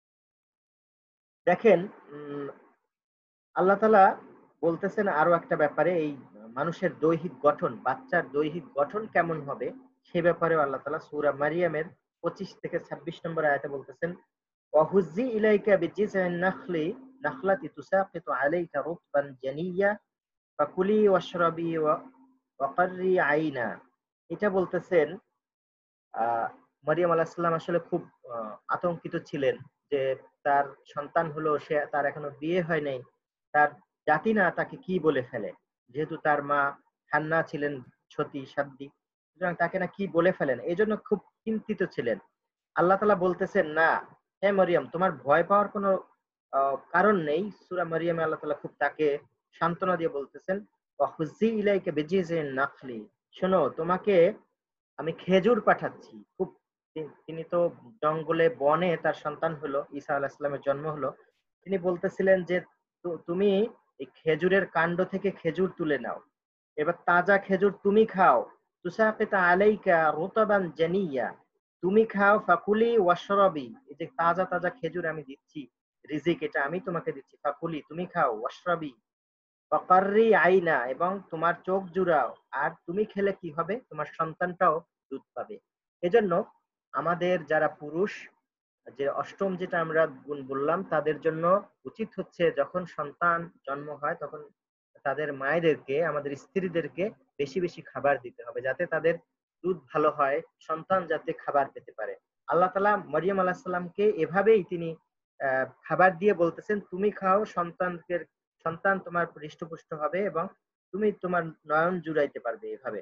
দেখেন, আল্লাহ তাআলা বলতেছেন আরো একটা ব্যাপারে, এই মানুষের দৈহিক গঠন, বাচ্চার দৈহিক গঠন কেমন হবে সে ব্যাপারেও আল্লাহ তাআলা সূরা মারিয়ামের ২৫ থেকে ২৬ নম্বর আয়াতে বলতেছেন, ওয়াহুজ্জি ইলাইকা বিজিযিন নাখলি নাখলাতি তুসাকিতু আলাইকা রুতবান জানিয়্যা ফাকুলি ওয়াশরাবি ওয়াকাররি আইনা। এটা বলতেছেন মারিয়াম আলাইহিস সালাম আসলে খুব আতঙ্কিত ছিলেন যে তার সন্তান হলো, সে তার এখনো বিয়ে হয় নাই, তার জাতি না তাকে কি বলে ফেলে, যেহেতু তার মা হান্না ছিলেন সতী সাধ্বী, সুতরাং তাকে না কি বলে ফেলেন, এই জন্য খুব চিন্তিত ছিলেন। আল্লাহ তাআলা বলতেছেন না, হে মরিয়ম তোমার ভয় পাওয়ার কোনো কারণ নেই। সূরা মারিয়ামে আল্লাহ তাআলা খুব তাকে সান্ত্বনা দিয়ে বলতেছেন, ওয়াহুজ্জি ইলাইকা বিজিযিন নাখলি, শোনো তোমাকে আমি খেজুর পাঠাচ্ছি। খুব তিনি তো জঙ্গলে বনে তার সন্তান হলো, ঈসা আলাইহিস সালামের জন্ম হলো। তিনি বলতেছিলেন যে তুমি এই খেজুরের কাণ্ড থেকে খেজুর তুলে নাও, এবার তাজা খেজুর তুমি খাও। তুসাকিত আলাইকা রুতাবান জানিয়া, তুমি খাও। ফাকুলি ওয়াশরাবি, এই যে তাজা তাজা খেজুর আমি দিচ্ছি, রিজিক এটা আমি তোমাকে দিচ্ছি। ফাকুলি তুমি খাও, ওয়াশরাবি ওয়াকাররি আইনা, এবং তোমার চোখ জুড়াও। আর তুমি খেলে কি হবে? তোমার সন্তানটাও দুধ পাবে। এজন্য আমাদের যারা পুরুষ, যে অষ্টম যেটা আমরা গুণ বললাম, তাদের জন্য উচিত হচ্ছে যখন সন্তান জন্ম হয় তখন তাদের মায়েদেরকে, আমাদের স্ত্রীদেরকে বেশি বেশি খাবার দিতে হবে, যাতে তাদের দুধ ভালো হয়, সন্তান যাতে খাবার পেতে পারে। আল্লাহ তাআলা মরিয়ম আলাইহিস সালামকে এভাবেই তিনি খাবার দিয়ে বলতেছেন, তুমি খাও, সন্তান তোমার হৃষ্টপুষ্ট হবে এবং তুমি তোমার নয়ন জুড়াইতে পারবে এভাবে।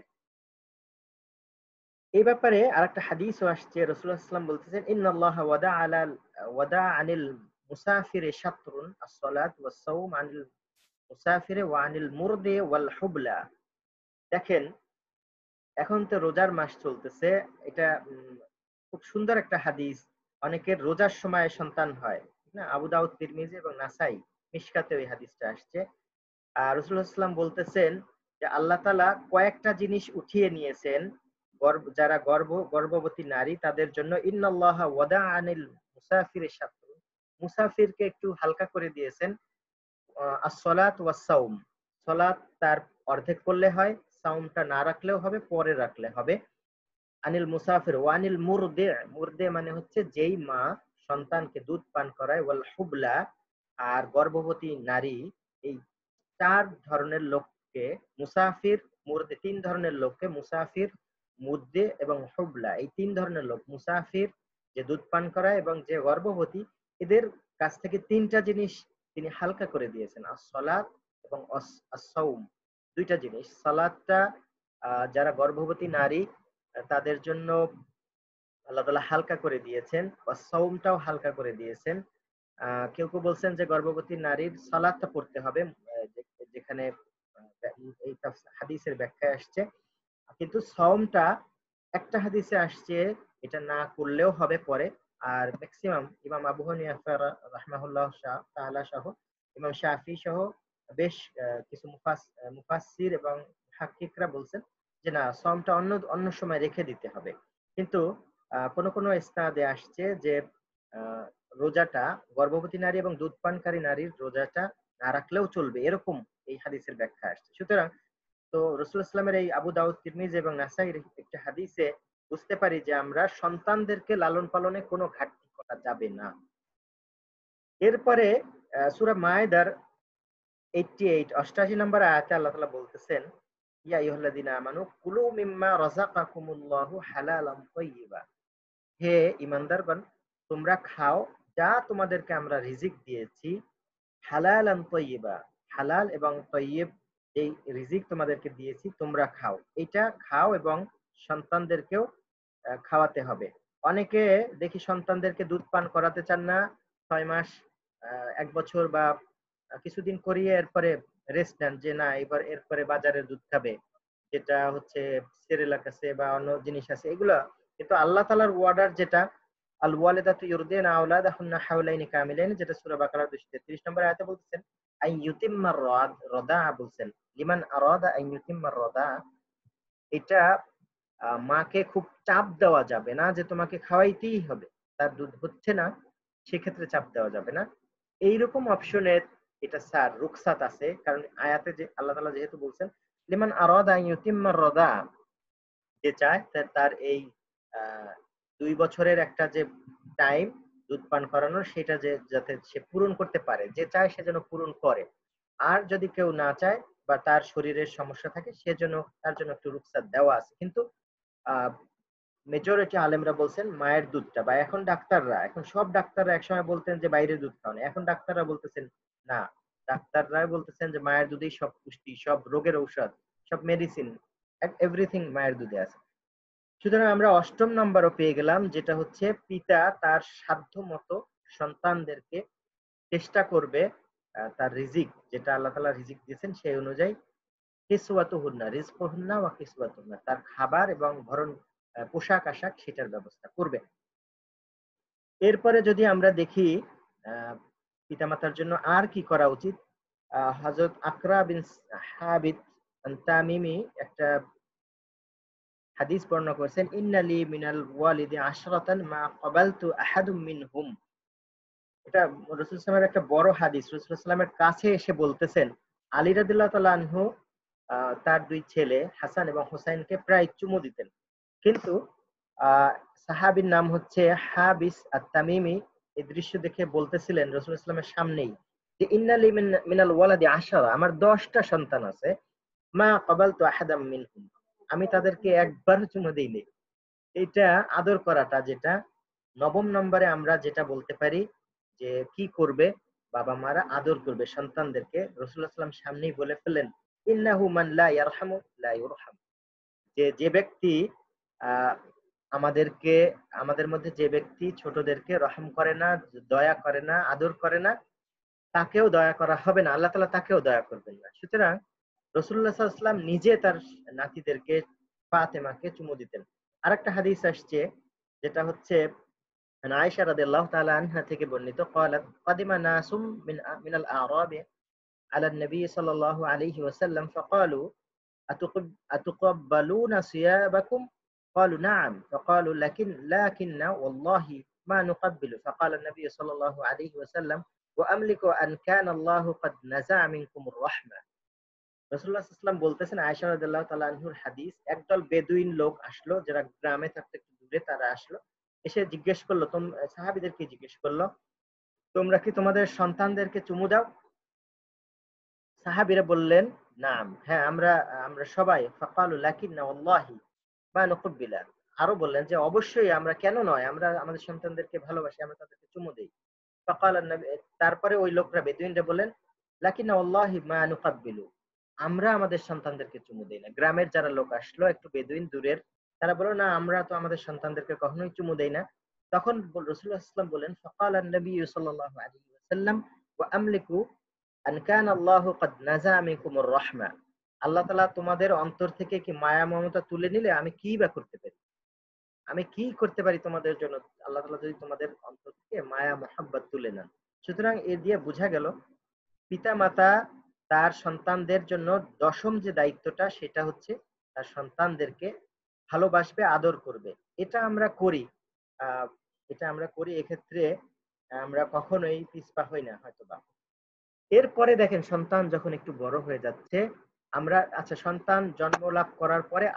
এই ব্যাপারে আরেকটা হাদিসও আসছে, রাসূলুল্লাহ সাল্লাল্লাহু আলাইহি ওয়াসাল্লাম বলতেছেন, ইন্নাল্লাহা ওয়াদা আনিল মুসাফিরি শাতরুন আস-সালাত ওয়াস-সাওম আনিল মুসাফিরি ওয়া আনিল মুরদি ওয়াল হুবলা। দেখেন, এখন তো রোজার মাস চলতেছে, এটা খুব সুন্দর একটা হাদিস। অনেকের রোজার সময় সন্তান হয়, ঠিক না? আবু দাউদ, তিরমিজি এবং নাসাই, মিশকাতে ওই হাদিসটা আসছে। আর রাসূলুল্লাহ সাল্লাল্লাহু আলাইহি ওয়াসাল্লাম বলতেছেন যে আল্লাহ তাআলা কয়েকটা জিনিস উঠিয়ে নিয়েছেন যারা গর্ভবতী নারী তাদের জন্য। ইন্নাল্লাহা ওয়াদা আনিল মুসাফিরি শাতর, মুসাফিরকে একটু হালকা করে দিয়েছেন। as-সালাত ওয়াস-সাওম, সালাত তার অর্ধেক করলে হয়, সাওমটা না রাখলেও হবে, পরে রাখলে হবে। আনিল মুসাফির ওয়া আনিল মুরদি, মুরদি মানে হচ্ছে যেই মা সন্তানকে দুধ পান করায়, ওয়াল হুবলা আর গর্ভবতী নারী, এই চার ধরনের লোককে মুসাফির, মুরদি, তিন ধরনের লোককে মুসাফির, মুদ্দে এবং হুবলা, এই তিন ধরনের লোক, মুসাফির যে দুধ পান করায় এবং যে গর্ভবতী, এদের কাছ থেকে তিনটা জিনিস তিনি হালকা করে দিয়েছেন, as-সালাত এবং as-সাওম, দুইটা জিনিস। সালাতটা যারা গর্ভবতী নারী তাদের জন্য আল্লাহ তাআলা হালকা করে দিয়েছেন, সাওমটাও হালকা করে দিয়েছেন। কেউ কেউ বলছেন যে গর্ভবতী নারীর সালাতটা পড়তে হবে, যেখানে এই হাদিসের ব্যাখ্যায় আসছে, কিন্তু সাওমটা একটা হাদিসে আসছে এটা না করলেও হবে পরে। আর ম্যাক্সিমাম ইমাম আবু হানিফা রাহমাহুল্লাহ তাআলা সহ ইমাম শাফি সহ বেশ কিছু মুফাসসির এবং মুহাক্কিকরা বলছেন যে না, সাওমটা অন্য অন্য সময় রেখে দিতে হবে। কিন্তু কোন কোন ইসনাদে আসছে যে রোজাটা গর্ভবতী নারী এবং দুধ পানকারী নারীর রোজাটা না রাখলেও চলবে, এরকম এই হাদিসের ব্যাখ্যা আসছে। সুতরাং তো রাসূলুল্লাহ সাল্লাল্লাহু আলাইহি ওয়াসাল্লামের এই আবু দাউদ, তিরমিজি এবং নাসাইর একটা হাদিসে বুঝতে পারি যে আমরা সন্তানদেরকে লালন পালনে কোনো ঘাটতি করা যাবে না। এরপরে সূরা মায়েদার 88 নম্বর আয়াতে আল্লাহ তাআলা বলতেছেন, ইয়া আইয়ুহাল্লাযীনা আমানু কুলু মিম্মা রাযাকাকুমুল্লাহু হালালান তাইয়্যিবা, হে ঈমানদারগণ, তোমরা খাও যা তোমাদেরকে আমরা রিজিক দিয়েছি, হালালান তাইয়্যিবা, হালাল এবং তাইয়্যিব, এই রিজিক তোমাদেরকে দিয়েছি তোমরা খাও। এটা খাও এবং সন্তানদেরকেও খাওয়াতে হবে। অনেকে দেখি সন্তানদেরকে দুধ পান করাতে চান না, 6 মাস, 1 বছর বা কিছুদিন করিয়ে এরপরে রেস্ট নেন যে না, এরপরে বাজারের দুধ খাবে, যেটা হচ্ছে সেরেলাক আছে বা অন্য জিনিস আছে এগুলা। কিন্তু আল্লাহ তাআলার ওয়ার্ডার যেটা, আল ওয়ালিদাতু ইউরদিনা আওলাদাহুন্না হাওলাইনি কামিলাইন, যেটা সূরা বাকারার 233 নম্বর আয়াতে বলতেছেন, আই ইউতিম্মার রাদা, বলছেন লিমান আরাদা আই ইউতিম্মার রাদা। এটা মাকে খুব চাপ দেওয়া যাবে না যে তোমাকে খাওয়াইতেই হবে, তার দুধ হচ্ছে না, সেক্ষেত্রে চাপ দেওয়া যাবে না। এইরকম অপশনের এটা স্যার রুখসাত আছে, কারণ আয়াতে যে আল্লাহ তাআলা যেহেতু বলছেন লিমান আরাদা আন ইউতিম্মার রাদা, যে চায় তার এই 2 বছরের একটা যে টাইম দুধ পান করানোর, সেটা যে যাতে সে পূরণ করতে পারে, যে চায় সে যেন পূরণ করে। আর যদি কেউ না চায় বা তার শরীরের সমস্যা থাকে, সেজন্য তার জন্য একটু রুখসাত দেওয়া আছে। কিন্তু মেজরিটি আলেমরা বলছেন মায়ের দুধটা, বা এখন সব ডাক্তাররা একসময় বলতেন যে বাইরের দুধ খাওয়ানো, এখন ডাক্তাররা বলতেছেন না, ডাক্তাররা বলতেছেন যে মায়ের দুধেই সব পুষ্টি, সব রোগের ঔষধ, সব মেডিসিন, এভরিথিং মায়ের দুধে আছে। সুতরাং আমরা 8ম নাম্বারও পেয়ে গেলাম, যেটা হচ্ছে পিতা তার সাধ্য মতো সন্তানদেরকে চেষ্টা করবে তার রিজিক, যেটা আল্লাহ তাআলা রিজিক দিয়েছেন সেই অনুযায়ী, কিসওয়াতুহুন্না, রিজকুহুন্না ওয়া কিসওয়াতুহুন্না, তার খাবার এবং ভরণ পোশাক আশাক সেটার ব্যবস্থা করবে। এরপরে যদি আমরা দেখি পিতামাতার জন্য আর কি করা উচিত, হযরত আকরা বিন হাবিব তামিমি একটা হাদিস বর্ণনা করেছেন, ইন্নালি মিনাল ওয়ালিদি আশরাতান মা ক্বাবালতু আহাদুম মিনহুম। এটা রাসূল সাল্লাল্লাহু আলাইহি ওয়াসাল্লামের একটা বড় হাদিস। রাসূল সাল্লাল্লাহু আলাইহি ওয়াসাল্লামের কাছে এসে বলতেছেন, আলী রাদিয়াল্লাহু তাআলা আনহু তার 2 ছেলে হাসান এবং হুসাইনকে প্রায় চুমু দিতেন। কিন্তু সাহাবীর নাম হচ্ছে হাবিস আত-তামিমি এই দৃশ্য দেখে বলতেছিলেন রাসূল সাল্লাল্লাহু আলাইহি ওয়াসাল্লামের সামনেই যে ইন্নালি মিনাল ওয়ালাদি 10, আমার 10টা সন্তান আছে, মা ক্বাবালতু আহাদাম মিনহুম, আমি তাদেরকে একবারও চুমু দেইনি। এটা আদর করাটা, যেটা নবম নম্বরে আমরা যেটা বলতে পারি যে কি করবে, বাবা মারা আদর করবে সন্তানদেরকে। রাসূলুল্লাহ সাল্লাল্লাহু আলাইহি ওয়াসাল্লাম সামনেই বলে ফেললেন, ইন্নাহু মান লা ইয়ারহামু লা ইউরহাম, যে যে ব্যক্তি আহ আমাদেরকে, আমাদের মধ্যে যে ব্যক্তি ছোটদেরকে রহম করে না, দয়া করে না, আদর করে না, তাকেও দয়া করা হবে না, আল্লাহ তাআলা তাকেও দয়া করবেন না। সুতরাং রাসূলুল্লাহ সাল্লাল্লাহু আলাইহি ওয়াসাল্লাম নিজে তার নাতিদেরকে, ফাতেমাকে চুমু দিতেন। আরেকটা হাদিস আসছে, যেটা হচ্ছে আয়েশা রাদিয়াল্লাহু তাআলা আনহা থেকে বর্ণিত, قالت قدم ناس من الأعراب على النبي صلى الله عليه وسلم فقالوا أتقبلون ثيابكم؟ قالوا نعم. فقالوا لكن والله ما نقبل. فقال النبي صلى الله عليه وسلم وأملك أن كان الله قد نزع منكم الرحمة. রাসূলুল্লাহ সাল্লাল্লাহু আলাইহি ওয়াসাল্লাম বলতেছেন, আয়েশা রাদিয়াল্লাহু তাআলা আনহুর হাদিস, একদল বেদুইন লোক আসলো, যারা গ্রামে থাকতে একটু দূরে, তারা আসলো, এসে জিজ্ঞেস করলো, সাহাবীদেরকে জিজ্ঞেস করলো, তোমরা কি তোমাদের সন্তানদেরকে চুমু দাও? সাহাবীরা বললেন, নাম, হ্যাঁ, আমরা আমরা সবাই। ফাকালু লাকিন্না ওয়াল্লাহি মা নুকবিলা, আরো বললেন যে অবশ্যই, আমরা কেন নয়, আমরা আমাদের সন্তানদেরকে ভালোবাসি, আমরা তাদেরকে চুমু দেই। ফাকাল নবী, তারপরে ওই লোকরা, বেদুইনরা বললেন, লাকিন্না ওয়াল্লাহি মা নুকাব্বিলু, আমরা আমাদের সন্তানদেরকে চুমু দেই না। গ্রামের যারা লোক আসলো, একটু বেদুইন দূরের, তারা বলল, না, আমরা তো আমাদের সন্তানদেরকে কখনোই চুমু দেই না। তখন রাসূলুল্লাহ সাল্লাল্লাহু আলাইহি ওয়াসাল্লাম বলেন, ফাকাল নবী সাল্লাল্লাহু আলাইহি ওয়াসাল্লাম ওয়া আমলিকু আন কানা আল্লাহু ক্বাদ নাযা মিনকুমুর রাহমা, আল্লাহ তাআলা তোমাদের অন্তর থেকে কি মায়া মমতা তুলে নিলে আমি কি বা করতে পারি, আমি কি করতে পারি তোমাদের জন্য, আল্লাহ তাআলা যদি তোমাদের অন্তর থেকে মায়া মহব্বত তুলে নেন। সুতরাং এ দিয়ে বোঝা গেল, পিতামাতা তার সন্তানদের জন্য দশম যে দায়িত্বটা, সেটা হচ্ছে তার সন্তানদেরকে ভালোবাসবে, আদর করবে। এটা আমরা করি, আহ এটা আমরা করি, এক্ষেত্রে আমরা কখনোই পিছপা হই না হয়তোবা। এরপরে দেখেন, সন্তান যখন একটু বড় হয়ে যাচ্ছে, আমরা, আচ্ছা, সন্তান জন্ম লাভ করার পরে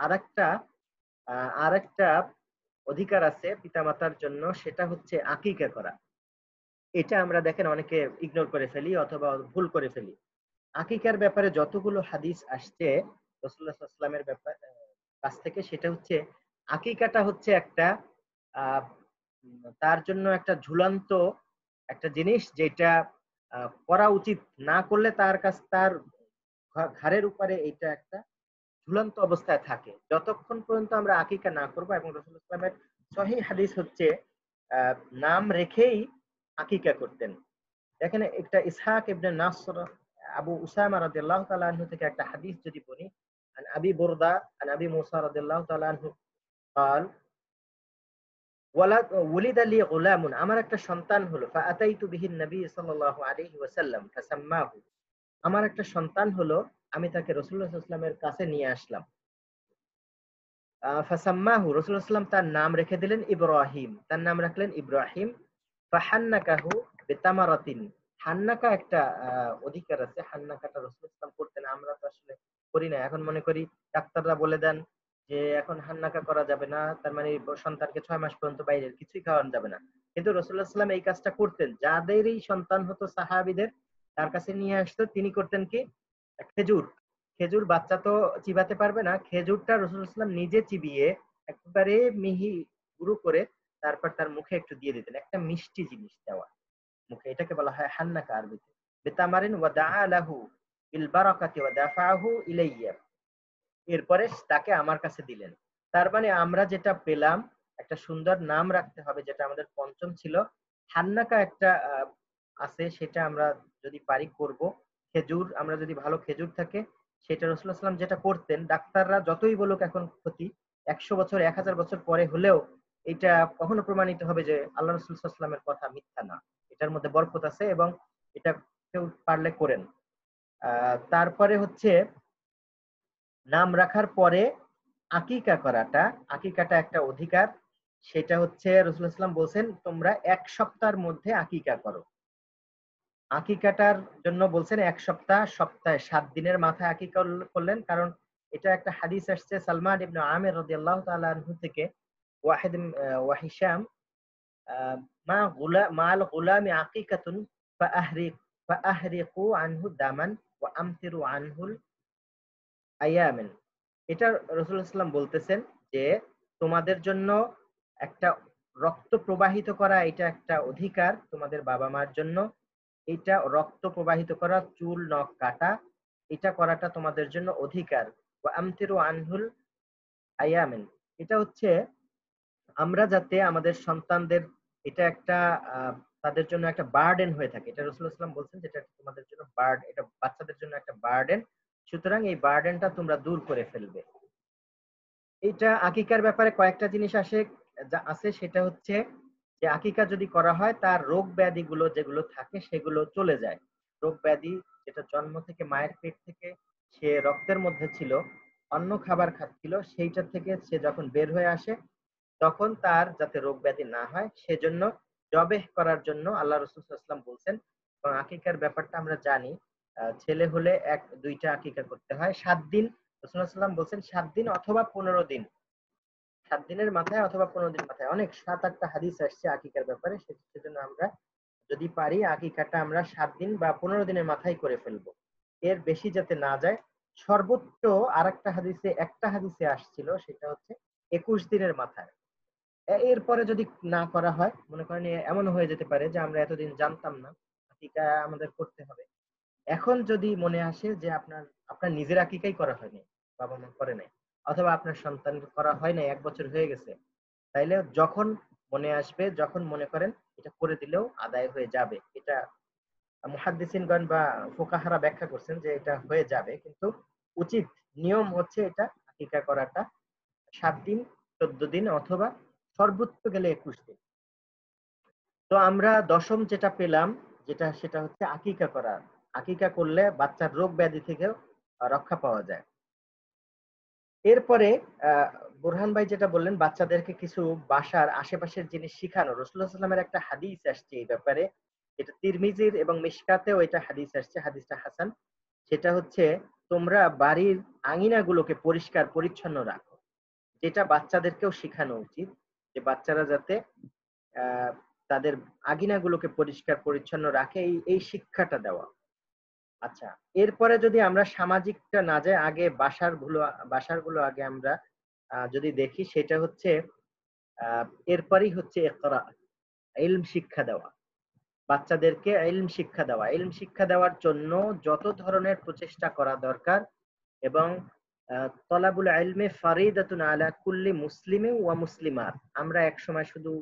আরেকটা অধিকার আছে পিতামাতার জন্য, সেটা হচ্ছে আকিকা করা। এটা আমরা দেখেন অনেকে ইগনোর করে ফেলি অথবা ভুল করে ফেলি। আকিকার ব্যাপারে যতগুলো হাদিস আসছে রাসূলুল্লাহ সাল্লাল্লাহু আলাইহি ওয়াসাল্লামের কাছ থেকে, সেটা হচ্ছে, আকিকাটা হচ্ছে একটা আহ তার জন্য একটা ঝুলন্ত একটা জিনিস, যেটা করা উচিত, না করলে তার ঘাড়ের উপরে এটা একটা ঝুলন্ত অবস্থায় থাকে যতক্ষণ পর্যন্ত আমরা আকিকা না করব। এবং রাসূলুল্লাহ সাল্লাল্লাহু আলাইহি ওয়াসাল্লামের সহিহ হাদিস হচ্ছে, নাম রেখেই আকিকা করতেন। দেখেন, একটা Ishaq ibn Nasr Abu Usama রাদিয়াল্লাহু তাআলা আনহু থেকে একটা হাদিস যদি পড়ি, আন আবি বুরদা আন আবি মুসা রাদিয়াল্লাহু তাআলা আনহু قال ওয়ালিদা লি গুলামুন, আমার একটা সন্তান হলো, ফাআতাইতু বিহিন নবী সাল্লাল্লাহু আলাইহি ওয়াসাল্লাম ফাসাম্মাহু, আমার একটা সন্তান হলো, আমি তাকে রাসূলুল্লাহ সাল্লাল্লাহু আলাইহি ওয়াসাল্লামের কাছে নিয়ে আসলাম। ফাসাম্মাহু, রাসূলুল্লাহ সাল্লাল্লাহু আলাইহি ওয়াসাল্লাম তার নাম রেখে দিলেন ইব্রাহিম, তার নাম রাখলেন ইব্রাহিম। ফাহান্নাকাহু বিতামারাতিন, হান্নাকা একটা অধিকার আছে, হান্নাকাটা রাসূলুল্লাহ সাল্লাল্লাহু আলাইহি ওয়াসাল্লাম করতেন, আমরা তো আসলে করি না। এখন মনে করি ডাক্তাররা বলে দেন যে এখন হান্নাকা করা যাবে না, তার মানে সন্তানকে 6 মাস পর্যন্ত বাইরের কিছুই খাওয়ানো যাবে না। কিন্তু রাসূলুল্লাহ সাল্লাল্লাহু আলাইহি ওয়াসাল্লাম এই কাজটা করতেন, যাদেরই সন্তান হতো সাহাবীদের, তার কাছে নিয়ে আসতো, তিনি করতেন কি, খেজুর, খেজুর, বাচ্চা তো চিবাতে পারবে না, খেজুরটা রাসূলুল্লাহ সাল্লাল্লাহু আলাইহি ওয়াসাল্লাম নিজে চিবিয়ে একেবারে মিহি গুঁড়ো করে তারপর তার মুখে একটু দিয়ে দিতেন, একটা মিষ্টি জিনিস দেওয়া মুখে, এটাকে বলা হয় হান্নাকা আরবিতে। বিতামারিন ওয়া দাআ লাহু বিল বারাকাতি ওয়া দাফাহু ইলাইয়া, এরপরে তাকে আমার কাছে দিলেন। তার মানে আমরা যেটা পেলাম, একটা সুন্দর নাম রাখতে হবে, যেটা আমাদের পঞ্চম ছিল, হান্নাকা একটা আছে, সেটা আমরা যদি পারি করব। খেজুর, আমরা যদি ভালো খেজুর থাকে, সেটা রাসূলুল্লাহ সাল্লাল্লাহু আলাইহি ওয়াসাল্লাম যেটা করতেন, ডাক্তাররা যতই বলুক এখন ক্ষতি, 100 বছর 1000 বছর পরে হলেও এটা কখনো প্রমাণিত হবে যে আল্লাহ রাসূল সাল্লাল্লাহু আলাইহি ওয়াসাল্লামের কথা মিথ্যা না, এটার মধ্যে বরকত আছে, এবং এটা কেউ পারলে করেন। তারপরে হচ্ছে, নাম রাখার পরে আকিকা করাটা, আকিকাটা একটা অধিকার, সেটা হচ্ছে রাসূলুল্লাহ সাল্লাল্লাহু আলাইহি ওয়াসাল্লাম বলছেন, তোমরা 1 সপ্তাহের মধ্যে আকিকা করো। আকিকাটার জন্য বলছেন 1 সপ্তাহ, সপ্তাহে 7 দিনের মাথায় আকিকা করলেন, কারণ এটা একটা হাদিস আসছে সালমান ইবনে আমির রাদিয়াল্লাহু তাআলা আনহু থেকে, ওয়াহিদ ওয়া হিশাম, মা গুলামি আকিকাতুন ফাআহরিক ফাআহরিকু আনহু দামান ওয়া আমতিরু আনহুল আয়ামিন। এটা রাসূলুল্লাহ সাল্লাল্লাহু আলাইহি ওয়াসাল্লাম বলতেছেন যে তোমাদের জন্য একটা রক্ত প্রবাহিত করা এটা একটা অধিকার তোমাদের বাবা-মার জন্য। এটা রক্ত প্রবাহিত করা, চুল নখ কাটা, এটা করাটা তোমাদের জন্য অধিকার। ওয়া আমতিরু আনহুল আয়ামিন। এটা হচ্ছে আমরা যাতে আমাদের সন্তানদের এটা একটা তাদের জন্য একটা বার্ডেন হয়ে থাকে। এটা রাসূলুল্লাহ সাল্লাল্লাহু আলাইহি ওয়াসাল্লাম বলছেন যে এটা তোমাদের জন্য এটা বাচ্চাদের জন্য একটা বার্ডেন। সুতরাং এই বার্ডেনটা তোমরা দূর করে ফেলবে। এইটা আকিকার ব্যাপারে কয়েকটা জিনিস আছে সেটা হচ্ছে যে আকিকা যদি করা হয় তার রোগ ব্যাধিগুলো যেগুলো থাকে সেগুলো চলে যায়। রোগ ব্যাধি যেটা জন্ম থেকে মায়ের পেট থেকে সে রক্তের মধ্যে ছিল, অন্য খাবার খাচ্ছিল, সেইটা থেকে সে যখন বের হয়ে আসে তখন তার যাতে রোগ ব্যাধি না হয় সেজন্য জবেহ করার জন্য আল্লাহ রাসূল সাল্লাল্লাহু আলাইহি ওয়াসাল্লাম বলছেন। এবং আকিকার ব্যাপারটা আমরা জানি, ছেলে হলে দুইটা আকিকা করতে হয়। ৭ দিন রাসূলুল্লাহ সাল্লাল্লাহু আলাইহি ওয়াসাল্লাম বলছেন ৭ দিন অথবা ১৫ দিন। ৭ দিনের মাথায় অথবা ১৫ দিন মাথায়। অনেক ৭-৮ টা হাদিস আসছে আকিকার ব্যাপারে। সেজন্য আমরা যদি পারি আকিকাটা আমরা ৭ দিন বা ১৫ দিনের মাথায় করে ফেলবো। এর বেশি যাতে না যায়। সর্বোচ্চ একটা হাদিসে আসছিল সেটা হচ্ছে ২১ দিনের মাথায়। এরপরে যদি না করা হয়, মনে করেন এমন হয়ে যেতে পারে যে আমরা এতদিন জানতাম না, আকিকা আমাদের করতে হবে। এখন যদি মনে আসে যে আপনার নিজের আকিকাই করা হয়নি, বাবা-মা করে নাই, অথবা আপনার সন্তান করা হয় নাই, ১ বছর হয়ে গেছে, তাইলে যখন মনে আসবে, যখন মনে করেন এটা করে দিলেও আদায় হয়ে যাবে। এটা মুহাদ্দিসিনগণ বা ফুকাহারা ব্যাখ্যা করছেন যে এটা হয়ে যাবে। কিন্তু উচিত নিয়ম হচ্ছে এটা আকিকা করাটা ৭ দিন, ১৪ দিন অথবা সর্বোচ্চ গেলে ২১ দিন। তো আমরা ১০ম যেটা পেলাম সেটা হচ্ছে আকিকা করা। আকিকা করলে বাচ্চার রোগ ব্যাধি থেকেও রক্ষা পাওয়া যায়। এরপরে আ বোরহান ভাই যেটা বললেন বাচ্চাদেরকে কিছু বাসার আশেপাশের জিনিস শিখানো। রাসূলুল্লাহ সাল্লাল্লাহু আলাইহি ওয়াসাল্লামের একটা হাদিস আসছে এই ব্যাপারে। এটা তিরমিজির এবং মিশকাতেও এটা হাদিস আসছে, হাদিসটা হাসান। সেটা হচ্ছে তোমরা বাড়ির আঙিনাগুলোকে পরিষ্কার পরিচ্ছন্ন রাখো। যেটা বাচ্চাদেরকেও শিখানো উচিত যে বাচ্চারা যাতে আ তাদের আঙিনাগুলোকে পরিষ্কার পরিচ্ছন্ন রাখে এই শিক্ষাটা দেওয়া। আচ্ছা, এরপরে যদি আমরা সামাজিকটা না যাই আগে বাসারগুলো আগে আমরা যদি দেখি সেটা হচ্ছে আ এরপরই হচ্ছে ইকরা, ইলম শিক্ষা দেওয়া। বাচ্চাদেরকে ইলম শিক্ষা দেওয়া। ইলম শিক্ষা দেওয়ার জন্য যত ধরনের প্রচেষ্টা করা দরকার এবং আ তলাবুল ইলমি ফারিদাতুন আলা কুল্লি মুসলিমিন ওয়া মুসলিমাত। আমরা একসময় শুধু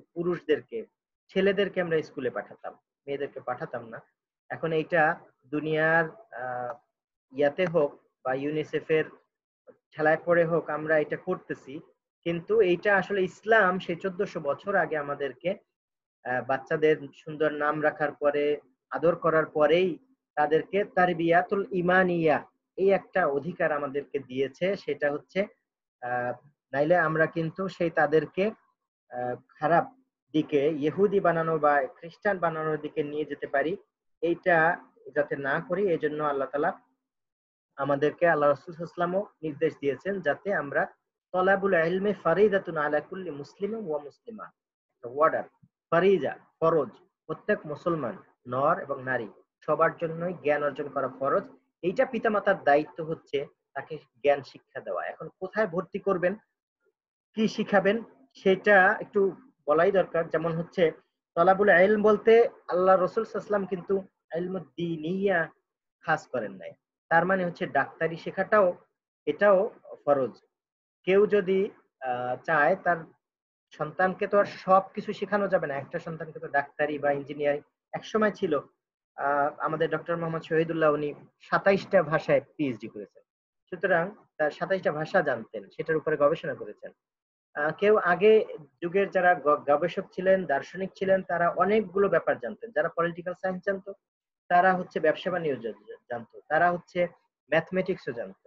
ছেলেদেরকে আমরা স্কুলে পাঠাতাম। মেয়েদেরকে পাঠাতাম না। এখন এইটা দুনিয়ার আ ইয়াতে হোক বা ইউনিসেফের ঠেলায় পড়ে হোক আমরা এটা করতেছি। কিন্তু এইটা আসলে ইসলাম সেই ১৪০০ বছর আগে আমাদেরকে বাচ্চাদের সুন্দর নাম রাখার পরে, আদর করার পরেই তাদেরকে তারবিয়াতুল ঈমানিয়া এই একটা অধিকার আমাদেরকে দিয়েছে। সেটা হচ্ছে আ নাইলে আমরা কিন্তু তাদেরকে আ খারাপ দিকে ইহুদি বানানো বা খ্রিস্টান বানানোর দিকে নিয়ে যেতে পারি। এইটা যাতে না করি এজন্য আল্লাহ তাআলা আমাদেরকে আল্লাহ রাসূল সাল্লাল্লাহু আলাইহি ওয়াসাল্লামও নির্দেশ দিয়েছেন যাতে আমরা তলাবুল ইলমি ফারিদাতুন আলা কুল্লি মুসলিমিন ওয়া মুসলিমাত। ওয়ার্ডার ফারিজা ফরজ প্রত্যেক মুসলমান নর এবং নারী সবার জন্যই জ্ঞান অর্জন করা ফরজ। এইটা পিতামাতার দায়িত্ব হচ্ছে তাকে জ্ঞান শিক্ষা দেওয়া। এখন কোথায় ভর্তি করবেন, কি শিখাবেন সেটা একটু বলাই দরকার। যেমন হচ্ছে তলাবুল ইলম বলতে আল্লাহ রাসূল সাল্লাল্লাহু আলাইহি ওয়াসাল্লাম কিন্তু ইলমুদ্দিনিয়া খাস করেন নাই। তার মানে হচ্ছে ডাক্তারি শেখাটাও এটাও ফরজ। কেউ যদি চায় তার সন্তানকে তো আর সবকিছু শেখানো যাবে না। একটা সন্তানকে তো ডাক্তারি বা ইঞ্জিনিয়ারিং একসময় ছিল। আমাদের ডক্টর মোহাম্মদ শহীদুল্লাহ উনি ২৭ টা ভাষায় পিএইচডি করেছেন। সুতরাং তার ২৭ টা ভাষা জানতেন। সেটার উপরে গবেষণা করেছেন। কেউ আগে যুগের যারা গবেষক ছিলেন, দার্শনিক ছিলেন তারা অনেকগুলো ব্যাপার জানতেন। যারা পলিটিক্যাল সায়েন্স জানতো, তারা হচ্ছে ব্যবসা-বাণিজ্য জানতো। তারা হচ্ছে ম্যাথমেটিক্সও জানতো।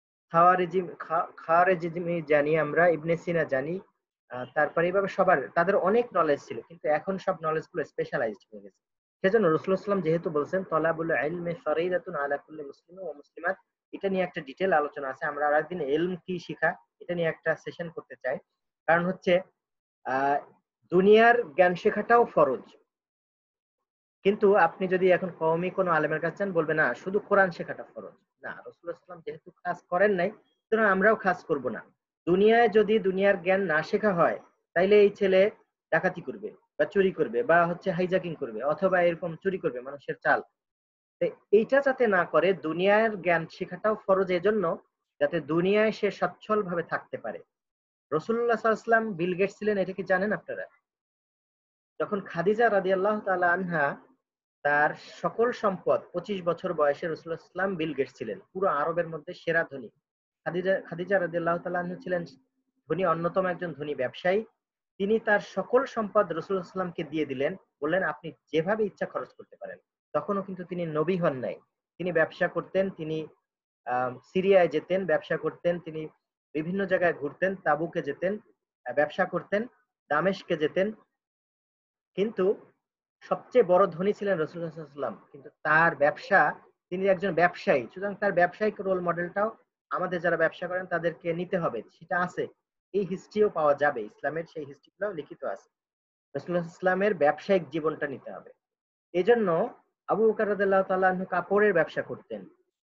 খাওয়ারিজিমি জানি আমরা, ইবনে সিনা জানি। তারপরে এভাবে তাদের অনেক নলেজ ছিল। কিন্তু এখন সব নলেজ গুলো স্পেশালাইজড হয়ে গেছে। সেজন্য রাসূলুল্লাহ সাল্লাল্লাহু আলাইহি ওয়াসাল্লাম যেহেতু বলছেন তলাবুল ইলমি ফারিদাতুন আলা কুল্লি মুসলিমিন ওয়া মুসলিমাত, এটা নিয়ে একটা ডিটেইল আলোচনা আছে। আমরা আরেকদিন ইলম কি শিখা এটা নিয়ে একটা সেশন করতে চাই। কারণ হচ্ছে আ দুনিয়ার জ্ঞান শেখাটাও ফরজ। কিন্তু আপনি যদি এখন কওমি কোনো আলেমের কাছে যান, বলবে না শুধু কোরআন শেখাটা ফরজ। না, রাসূলুল্লাহ সাল্লাল্লাহু আলাইহি ওয়াসাল্লাম যেহেতু কাজ করেন নাই, সুতরাং আমরাও কাজ করব না। দুনিয়ায় যদি দুনিয়ার জ্ঞান না শেখা হয়, তাইলে এই ছেলে ডাকাতি করবে বা চুরি করবে বা হচ্ছে হাইজ্যাকিং করবে অথবা এরকম চুরি করবে মানুষের চাল। তো এইটা যাতে না করে, দুনিয়ার জ্ঞান শেখাটাও ফরজ এজন্য যাতে দুনিয়ায় সে সচ্ছলভাবে থাকতে পারে। রাসূলুল্লাহ সাল্লাল্লাহু আলাইহি ওয়াসাল্লাম বিল গেটস ছিলেন, এটা কি জানেন আপনারা? যখন খাদিজা রাদিয়াল্লাহু তাআলা আনহা তার সকল সম্পদ 25 বছর বয়সে রাসূলুল্লাহ সাল্লাল্লাহু আলাইহি ওয়াসাল্লাম বিল গেটস ছিলেন। পুরো আরবের মধ্যে সেরা ধনী। খাদিজা রাদিয়াল্লাহু তাআলা আনহা ছিলেন ধনী, অন্যতম একজন ধনী ব্যবসায়ী। তিনি তার সকল সম্পদ রাসূলুল্লাহ সাল্লাল্লাহু আলাইহি ওয়াসাল্লামকে দিয়ে দিলেন। বললেন, আপনি যেভাবে ইচ্ছা খরচ করতে পারেন। তখনও কিন্তু তিনি নবী হন নাই। তিনি ব্যবসা করতেন, তিনি সিরিয়ায় যেতেন, ব্যবসা করতেন, তিনি বিভিন্ন জায়গায় ঘুরতেন, তাবুকে যেতেন, ব্যবসা করতেন, দামেস্কে যেতেন। কিন্তু সবচেয়ে বড় ধনী ছিলেন রাসূলুল্লাহ সাল্লাল্লাহু আলাইহি ওয়াসাল্লাম। কিন্তু তার ব্যবসা, তিনি একজন ব্যবসায়ী। সুতরাং তার ব্যবসায়িক রোল মডেলটাও আমাদের যারা ব্যবসা করেন তাদেরকে নিতে হবে। সেটা আছে। এই হিস্ট্রিও পাওয়া যাবে। ইসলামের সেই হিস্ট্রিগুলো লিখিত আছে। রাসূলুল্লাহ সাল্লাল্লাহু আলাইহি ওয়াসাল্লামের ব্যবসায়িক জীবনটা নিতে হবে। এজন্য আবু বকর রাদিয়াল্লাহু তাআলা আনহু কাপড়ের ব্যবসা করতেন।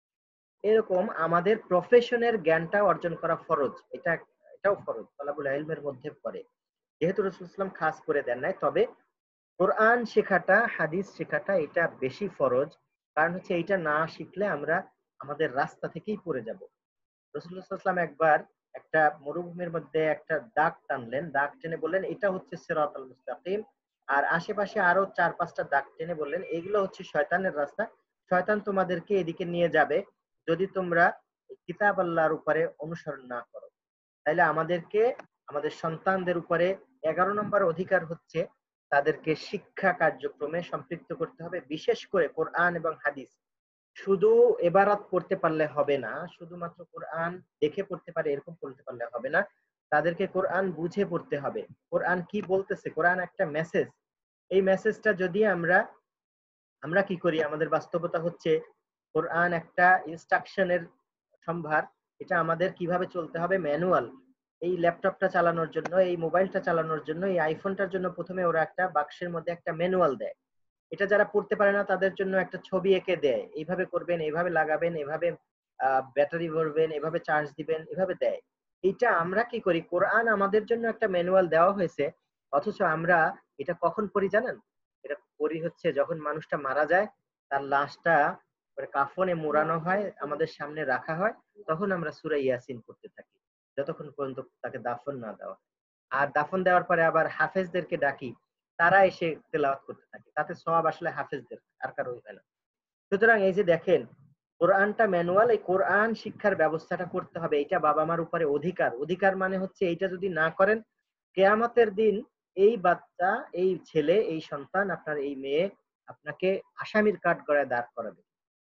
এরকম আমাদের প্রফেশনের জ্ঞানটা অর্জন করা ফরজ। এটাও ফরজ। তলাবুল ইলমের মধ্যে পড়ে। যেহেতু রাসূলুল্লাহ সাল্লাল্লাহু আলাইহি ওয়াসাল্লাম খাস করে দেন নাই, তবে কোরআন শেখাটা, হাদিস শেখাটা এটা বেশি ফরজ। কারণ হচ্ছে এইটা না শিখলে আমরা আমাদের রাস্তা থেকেই পড়ে যাব। রাসূলুল্লাহ সাল্লাল্লাহু আলাইহি ওয়াসাল্লাম একবার একটা মরুভূমির মধ্যে একটা দাগ টানলেন। দাগ টেনে বললেন, এটা হচ্ছে সিরাতাল মুস্তাকিম। আর আশেপাশে আরো ৪-৫ টা দাগ টেনে বললেন, এগুলো হচ্ছে শয়তানের রাস্তা। শয়তান তোমাদেরকে এদিকে নিয়ে যাবে যদি তোমরা কিতাব আল্লাহর উপরে অনুসরণ না করো। তাইলে আমাদেরকে আমাদের সন্তানদের উপরে ১১ নম্বর অধিকার হচ্ছে তাদেরকে শিক্ষা কার্যক্রমে সম্পৃক্ত করতে হবে, বিশেষ করে কোরআন এবং হাদিস। শুধু এবারাত পড়তে পারলে হবে না, শুধুমাত্র কোরআন দেখে পড়তে পারে এরকম পড়তে পারলে হবে না। তাদেরকে কোরআন বুঝে পড়তে হবে। কোরআন কি বলতেছে, কোরআন একটা মেসেজ। এই মেসেজটা যদি আমরা আমরা কি করি, আমাদের বাস্তবতা হচ্ছে কোরআন একটা ইনস্ট্রাকশনের সম্ভার। এটা আমাদের কিভাবে চলতে হবে ম্যানুয়াল। এই ল্যাপটপটা চালানোর জন্য, এই মোবাইলটা চালানোর জন্য, এই আইফোনটার জন্য প্রথমে ওরা একটা বাক্সের মধ্যে একটা ম্যানুয়াল দেয়। এটা যারা পড়তে পারে না তাদের জন্য একটা ছবি এঁকে দেয়, এইভাবে করবেন, এইভাবে লাগাবেন, এভাবে ব্যাটারি ভরবেন, এভাবে চার্জ দিবেন, এভাবে দেয়। এইটা আমরা কি করি, কোরআন আমাদের জন্য একটা ম্যানুয়াল দেওয়া হয়েছে, অথচ আমরা এটা কখন পড়ি জানেন? এটা পড়ি হচ্ছে যখন মানুষটা মারা যায়, তার লাশটা কাফনে মোড়ানো হয়, আমাদের সামনে রাখা হয়, তখন আমরা সূরা ইয়াসিন পড়তে থাকি, যতক্ষণ পর্যন্ত তাকে দাফন না দেওয়া হয়। আর দাফন দেওয়ার পরে আবার হাফেজদেরকে ডাকি, তারা এসে তেলাওয়াত করতে থাকে। তাতে সওয়াব আসলে হাফেজদের, আর কারোই হয় না। সুতরাং এই যে দেখেন, কোরআনটা ম্যানুয়াল, এই কোরআন শিক্ষার ব্যবস্থাটা করতে হবে। এটা বাবা-মার উপরে অধিকার। অধিকার মানে হচ্ছে এইটা যদি না করেন, কিয়ামতের দিন এই বাচ্চা, এই ছেলে, এই সন্তান, আপনার এই মেয়ে আপনাকে আসামির কাঠগড়ায় দাঁড় করাবে।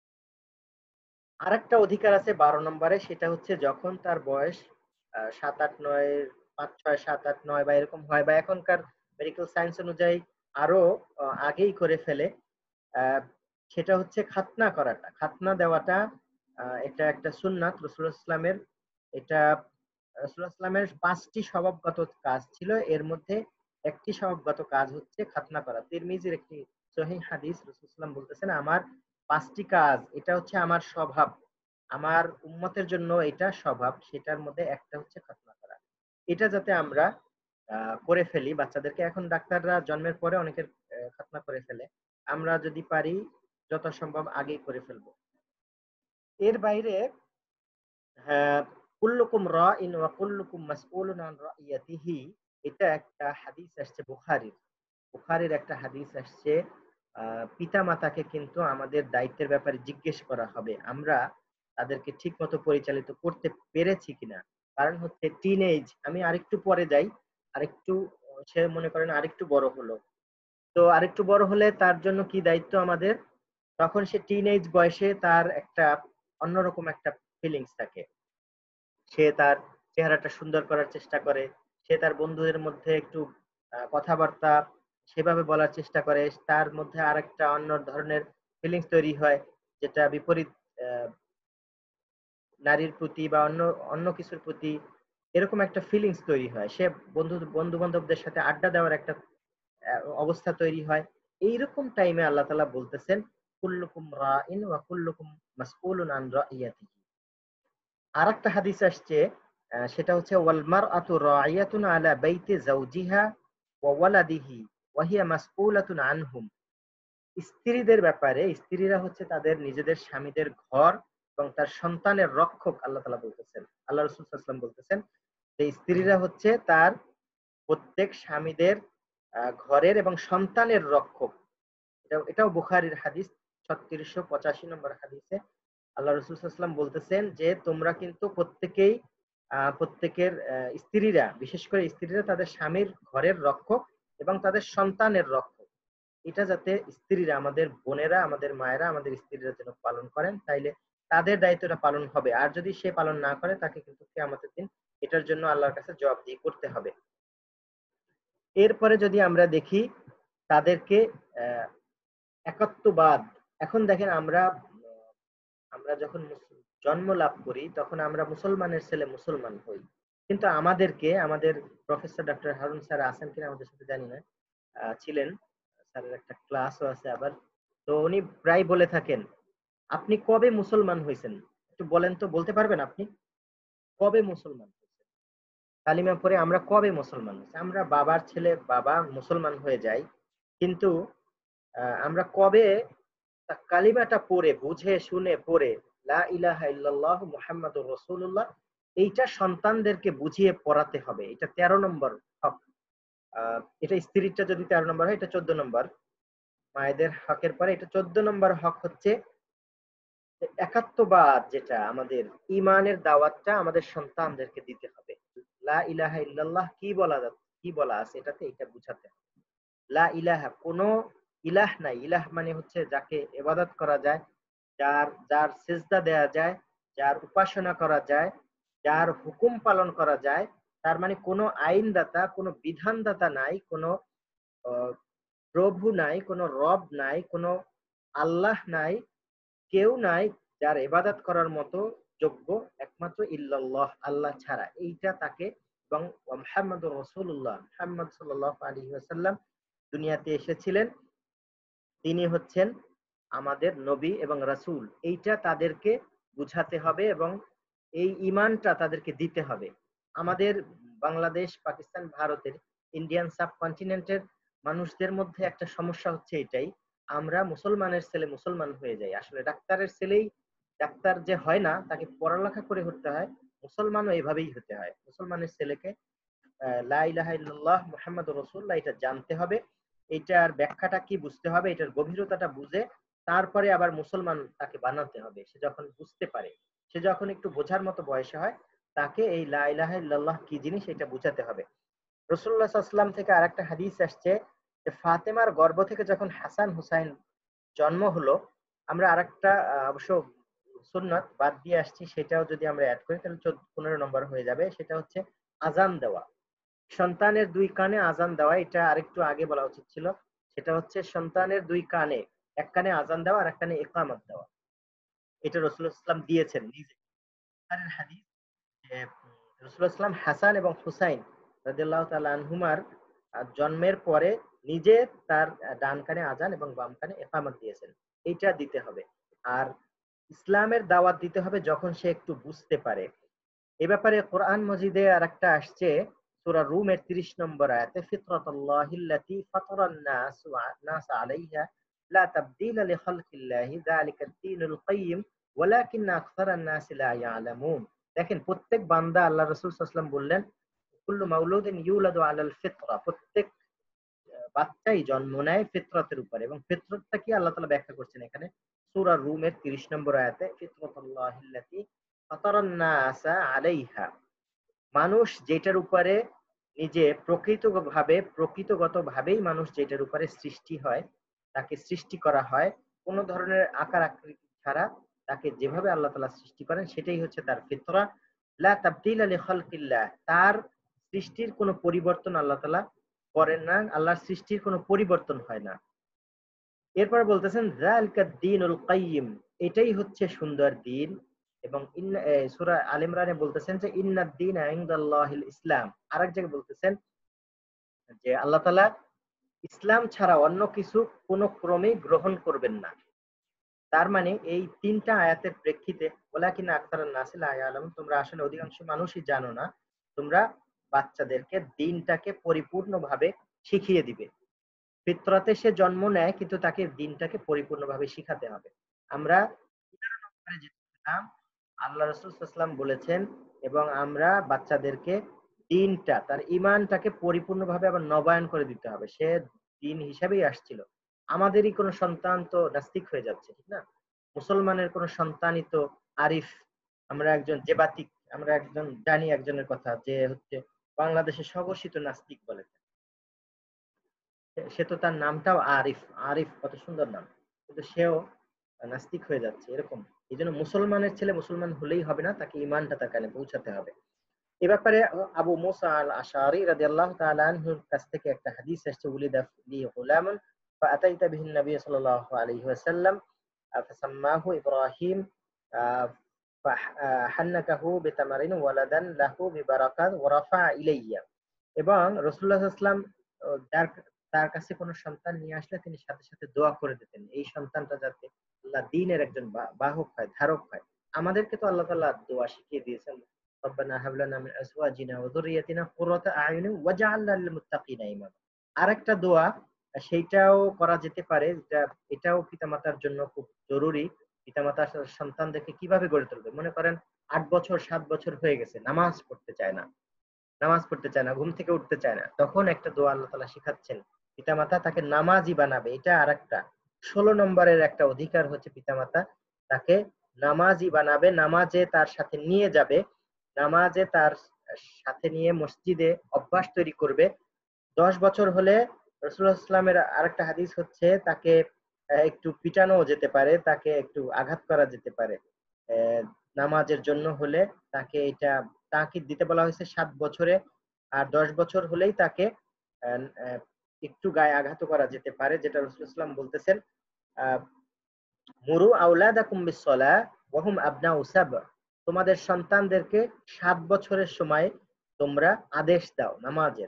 আরেকটা অধিকার আছে ১২ নম্বরে, সেটা হচ্ছে যখন তার বয়স ৭, ৮, ৯, ৫, ৬, ৭, ৮, ৯ বা এরকম হয়, বা এখনকার মেডিকেল সায়েন্স অনুযায়ী আরো আগেই করে ফেলে। আহ, সেটা হচ্ছে খাতনা করাটা, খাতনা দেওয়াটা। এটা একটা সুন্নাত রাসূলুল্লাহ ইসলামের। এটা রাসূলুল্লাহ ইসলামের ৫টি স্বভাবগত কাজ ছিল, এর মধ্যে একটি স্বভাবগত কাজ হচ্ছে খাতনা করা। তিরমিজির একটি সহিহ হাদিস, রাসূলুল্লাহ ইসলাম বলতেছেন, আমার ৫টি কাজ, এটা হচ্ছে আমার স্বভাব, আমার উম্মতের জন্য এটা স্বভাব, সেটার মধ্যে একটা হচ্ছে খাতনা করা। এটা যাতে আমরা করে ফেলি বাচ্চাদেরকে। এখন ডাক্তাররা জন্মের পরে অনেকের খাতনা করে ফেলে, আমরা যদি পারি যথাসম্ভব আগেই করে ফেলবো। এর বাইরে হ্যাঁ, কুল্লুকুম রাইন ওয়া কুল্লুকুম মাসউলুন আন রাইয়াতিহি, এটা একটা হাদিস আসছে বুখারীর। বুখারীর একটা হাদিস আসছে, পিতা-মাতাকে কিন্তু আমাদের দায়িত্বের ব্যাপারে জিজ্ঞেস করা হবে। আমরা তাদেরকে ঠিকমতো পরিচালিত করতে পেরেছি কিনা। কারণ হচ্ছে টিনেজ, আমি আরেকটু পরে যাই, আরেকটু সে মনে করেন আরেকটু বড় হলো। তো আরেকটু বড় হলে তার জন্য কি দায়িত্ব আমাদের? তখন সে টিনেজ বয়সে তার একটা অন্যরকম একটা ফিলিংস থাকে। সে তার চেহারাটা সুন্দর করার চেষ্টা করে, সে তার বন্ধুদের মধ্যে একটু কথাবার্তা সেভাবে বলার চেষ্টা করে, তার মধ্যে আরেকটা অন্য ধরনের ফিলিংস তৈরি হয়, যেটা বিপরীত আহ, নারীর প্রতি বা অন্য অন্য কিছুর প্রতি এরকম একটা ফিলিংস তৈরি হয়। সে বন্ধু বান্ধবদের সাথে আড্ডা দেওয়ার একটা অবস্থা তৈরি হয়। এইরকম টাইমে আল্লাহ তাআলা বলতেছেন কুল্লুকুম রাইন ওয়া কুল্লুকুম মাসউলুন আন রাইয়াতিহি। আরেকটা হাদিস আসছে, সেটা হচ্ছে ওয়াল মারআতু রাইয়াতুন আলা বাইতি যাওজিহা ওয়া ওয়ালাদিহি ওয়া হিয়া মাসউলাতুন আনহুম। স্ত্রীদের ব্যাপারে স্ত্রীরা হচ্ছে তাদের নিজেদের স্বামীদের ঘর এবং তার সন্তানের রক্ষক। আল্লাহ তাআলা বলতেছেন, আল্লাহ রাসূল সাল্লাল্লাহু আলাইহি ওয়াসাল্লাম বলতেছেন যে স্ত্রীরা হচ্ছে তার প্রত্যেক স্বামীদের ঘরের এবং সন্তানের রক্ষক। এটাও বুখারীর হাদিস 3685 নম্বর হাদিসে আল্লাহ রাসূল সাল্লাল্লাহু আলাইহি ওয়াসাল্লাম বলতেছেন যে তোমরা কিন্তু প্রত্যেকের স্ত্রীরা, বিশেষ করে স্ত্রীরা তাদের স্বামীর ঘরের রক্ষক এবং তাদের সন্তানের রক্ষক। এটা যাতে স্ত্রীরা, আমাদের বোনেরা, আমাদের মায়েরা, আমাদের স্ত্রীরা যেন পালন করেন, তাইলে তাদের দায়িত্বটা পালন হবে। আর যদি সে পালন না করে তাকে কিন্তু কিয়ামতের দিন এটার জন্য আল্লাহর কাছে জবাবদিহি করতে হবে। এরপরে যদি আমরা দেখি তাদেরকে একাত্মবাদ। এখন দেখেন আমরা যখন জন্ম লাভ করি তখন আমরা মুসলমানের ছেলে মুসলমান হই, কিন্তু আমাদের প্রফেসর ডক্টর হারুন স্যার আছেন কিনা আমাদের সাথে জানি না, ছিলেন, স্যারের একটা ক্লাসও আছে আবার। তো উনি প্রায় বলে থাকেন, আপনি কবে মুসলমান হয়েছেন একটু বলেন তো, বলতে পারবেন আপনি কবে মুসলমান হয়েছেন? কালিমা পড়ে আমরা কবে মুসলমান হয়েছি? আমরা বাবার ছেলে, বাবা মুসলমান হয়ে যাই, কিন্তু আমরা কবে কালিমাটা পড়ে, বুঝে শুনে পড়ে লা ইলাহা ইল্লাল্লাহ মুহাম্মাদুর রাসূলুল্লাহ, এইটা সন্তানদেরকে বুঝিয়ে পড়াতে হবে। এটা 13 নম্বর হক। এটা স্ত্রীরটা যদি 13 নম্বর হয়, এটা 14 নম্বর। মায়েদের হকের পরে এটা 14 নম্বর হক হচ্ছে একাত্মবাদ, যেটা আমাদের ইমানের দাওয়াতটা আমাদের সন্তানদেরকে দিতে হবে। লা ইলাহা ইল্লাল্লাহ কি বলা আছে এটাতে, এটা বুঝাতে হবে। লা ইলাহা, কোনো ইলাহ নাই। ইলাহ মানে হচ্ছে যাকে ইবাদত করা যায়, যার সিজদা দেয়া যায়, যার উপাসনা করা যায়, যার হুকুম পালন করা যায়। তার মানে কোনো আইনদাতা, কোনো বিধানদাতা নাই, কোনো প্রভু নাই, কোনো রব নাই, কোনো আল্লাহ নাই, কেউ নাই যার ইবাদত করার মতো যোগ্য, একমাত্র ইল্লাল্লাহ, আল্লাহ ছাড়া। এইটা তাকে, এবং মুহাম্মাদুর রাসূলুল্লাহ, মুহাম্মদ সাল্লাল্লাহু আলাইহি ওয়াসাল্লাম দুনিয়াতে এসেছিলেন, তিনি হচ্ছেন আমাদের নবী এবং রাসূল। এইটা তাদেরকে বুঝাতে হবে এবং এই ঈমানটা তাদেরকে দিতে হবে। আমাদের বাংলাদেশ, পাকিস্তান, ভারতের, ইন্ডিয়ান সাবকন্টিনেন্টের মানুষদের মধ্যে একটা সমস্যা হচ্ছে এটাই, আমরা মুসলমানের ছেলে মুসলমান হয়ে যাই। আসলে ডাক্তারের ছেলেই ডাক্তার যে হয় না, তাকে পড়ালেখা করে হতে হয়। মুসলমানও এভাবেই হতে হয়। মুসলমানের ছেলেকে লা ইলাহা ইল্লাল্লাহ মুহাম্মাদুর রাসূলুল্লাহ এটা জানতে হবে, এটার ব্যাখ্যাটা কি বুঝতে হবে, এটার গভীরতাটা বুঝে তারপরে আবার মুসলমান তাকে বানাতে হবে। সে যখন বুঝতে পারে, সে যখন একটু বোঝার মতো বয়সে হয়, তাকে এই লা ইলাহা ইল্লাল্লাহ কি জিনিস এটা বুঝাতে হবে। রাসূলুল্লাহ সাল্লাল্লাহু আলাইহি ওয়াসাল্লাম থেকে আরেকটা হাদিস আসছে যে ফাতেমার গর্ভ থেকে যখন হাসান হুসাইন জন্ম হলো, আমরা আরেকটা অবশ্য সুন্নাত বাদ দিয়ে আসছি, সেটাও যদি আমরা অ্যাড করি তাহলে 15 নম্বর হয়ে যাবে। সেটা হচ্ছে আযান দেওয়া, সন্তানের দুই কানে আযান দেওয়া। এটা আরেকটু আগে বলা উচিত ছিল। সেটা হচ্ছে সন্তানের দুই কানে, এক কানে আযান দেওয়া আর এক কানে ইকামত দেওয়া। এটা রাসূলুল্লাহ সাল্লাল্লাহু আলাইহি ওয়াসাল্লাম দিয়েছেন নিজে। বুখারীর হাদিস যে রাসূলুল্লাহ সাল্লাল্লাহু আলাইহি ওয়াসাল্লাম হাসান এবং হুসাইন রাদিয়াল্লাহু তাআলা আনহুমার জন্মের পরে নিজে তার ডান কানে আযান এবং বাম কানে ইকামত দিয়েছেন। এইটা দিতে হবে। আর ইসলামের দাওয়াত দিতে হবে যখন সে একটু বুঝতে পারে। এ ব্যাপারে কোরআন মজিদে আরেকটা আসছে, সূরা রুম এর 30 নম্বর আয়াতে, ফিতরাতাল্লাহিল্লাতী ফাতারান নাস আলাইহা লা তাবদীলা লিখালকিল্লাহি যালিকাদ দীনুল কাইয়্যিম ওয়ালাকিন্না আকসারান নাসি লা ইয়ালামুন। দেখেন, প্রত্যেক বান্দা, আল্লাহ রাসূল সাল্লাল্লাহু আলাইহি ওয়াসাল্লাম বললেন কুল্লু মাউলুদিন ইউলাদু আলাল ফিতরা, প্রত্যেক বাচ্চাই জন্ম নেয় ফিতরাতের উপরে। এবং ফিতরাতটা কি আল্লাহ তাআলা ব্যাখ্যা করছেন এখানে সূরা রুম এর 30 নম্বর আয়াতে, ফিতরাতাল্লাহিল্লাতী ফাতারান নাসা আলাইহা, মানুষ যেটার উপরে নিজে প্রকৃতগতভাবেই মানুষ যেটার উপরে সৃষ্টি হয়, তাকে সৃষ্টি করা হয় কোন ধরনের আকার আকৃতি ছাড়া, তাকে যেভাবে আল্লাহ তাআলা সৃষ্টি করেন সেটাই হচ্ছে তার ফিতরা। লা তাবদীলা লিখালকিল্লাহ, তার সৃষ্টির কোনো পরিবর্তন আল্লাহ তাআলা করেন না, আল্লাহর সৃষ্টির কোনো পরিবর্তন হয় না। এরপর বলতেছেন যালিকাদ দীনুল কাইয়্যিম, এটাই হচ্ছে সুন্দর দিন। এবং সূরা আল ইমরানে বলতেছেন যে ইন্নাদ দীনা ইনদাল্লাহিল ইসলাম। আরেক জায়গায় বলতেছেন যে আল্লাহ তাআলা ইসলাম ছাড়া অন্য কিছু কোনো ক্রমেই গ্রহণ করবেন না। তার মানে এই ৩ টা আয়াতের প্রেক্ষিতে ওয়ালাকিন আকতারান নাসি লা ইয়ালামুন, তোমরা আসলে অধিকাংশ মানুষই জানো না। তোমরা বাচ্চাদেরকে দ্বীনটাকে পরিপূর্ণভাবে শিখিয়ে দিবে। ফিতরাতে সে জন্ম নেয় কিন্তু তাকে দ্বীনটাকে পরিপূর্ণভাবে শিখাতে হবে। আমরা ১১ নম্বরে যেটা পেলাম, আল্লাহ রাসূল সাল্লাল্লাহু আলাইহি ওয়াসাল্লাম বলেছেন এবং আমরা বাচ্চাদেরকে দ্বীনটা, তার ঈমানটাকে পরিপূর্ণভাবে আবার নবায়ন করে দিতে হবে। সে দ্বীন হিসেবেই আসছিল। আমাদেরই কোনো সন্তান তো নাস্তিক হয়ে যাচ্ছে, ঠিক না? মুসলমানের কোনো সন্তানই তো আরিফ, আমরা একজন জেবাতিক, আমরা একজন জানি একজনের কথা যে হচ্ছে বাংলাদেশের স্বঘোষিত নাস্তিক বলে। সে তো তার নামটাও আরিফ। আরিফ কত সুন্দর নাম। কিন্তু সেও নাস্তিক হয়ে যাচ্ছে এরকম। এজন্য মুসলমানের ছেলে মুসলমান হলেই হবে না, তাকে ঈমানটা তার কানে পৌঁছাতে হবে। এ ব্যাপারে আবু মুসা আল আশআরী রাদিয়াল্লাহু তাআলা আনহুর কাছ থেকে একটা হাদিস এসেছে, উলিদা লি গুলামান ফাআতাইতা বিহিন নবী সাল্লাল্লাহু আলাইহি ওয়াসাল্লাম ফাসাম্মাহু ইব্রাহিম ফাহান্নাকাহু বিতামারিন ওয়ালাদান লাহু বিবারাকাত ওয়া রাফা ইলাইয়া। এবং রাসূলুল্লাহ সাল্লাল্লাহু আলাইহি ওয়াসাল্লাম যার তার কাছে কোনো সন্তান নিয়ে আসলে তিনি সাথে সাথে দোয়া করে দিতেন এই সন্তানটা যাতে আল্লাহ দ্বীনের একজন বাহক হয়, ধারক হয়। আমাদেরকে তো আল্লাহ তাআলা দোয়া শিখিয়ে দিয়েছেন, রব্বানা হাব লানা মিন আজওয়াজিনা ওয়া যুররিয়াতিনা কুররাতা আয়ুনি ওয়াজআলনা লিল মুত্তাকিনা ইমামা। আরেকটা দোয়া সেইটাও করা যেতে পারে, এটাও পিতামাতার জন্য খুব জরুরি। পিতামাতা সন্তানদেরকে কিভাবে গড়ে তুলবে? মনে করেন ৮ বছর ৭ বছর হয়ে গেছে, নামাজ পড়তে চায় না, ঘুম থেকে উঠতে চায় না। তখন একটা দোয়া আল্লাহ তাআলা শিখাচ্ছেন। পিতামাতা তাকে নামাজি বানাবে। এটা আরেকটা ১৬ নম্বরের একটা অধিকার হচ্ছে পিতামাতা তাকে নামাজি বানাবে, নামাজে তার সাথে নিয়ে যাবে, নামাজে তার সাথে নিয়ে মসজিদে অভ্যাস তৈরি করবে। ১০ বছর হলে রাসূলুল্লাহ সাল্লাল্লাহু আলাইহি ওয়াসাল্লামের আরেকটা হাদিস হচ্ছে তাকে একটু পিটানোও যেতে পারে, তাকে একটু আঘাত করা যেতে পারে। নামাজের জন্য হলে তাকে এটা তাকিদ দিতে বলা হয়েছে ৭ বছরে, আর ১০ বছর হলেই তাকে আ আ একটু গায়ে আঘাতও করা যেতে পারে, যেটা রাসূলুল্লাহ সাল্লাল্লাহু আলাইহি ওয়াসাল্লাম বলতেছেন আ মুরু আওলাদাকুম বিস-সালাহ ওয়া হুম আবনাউ সাব', তোমাদের সন্তানদেরকে ৭ বছরের সময় তোমরা আদেশ দাও নামাজের।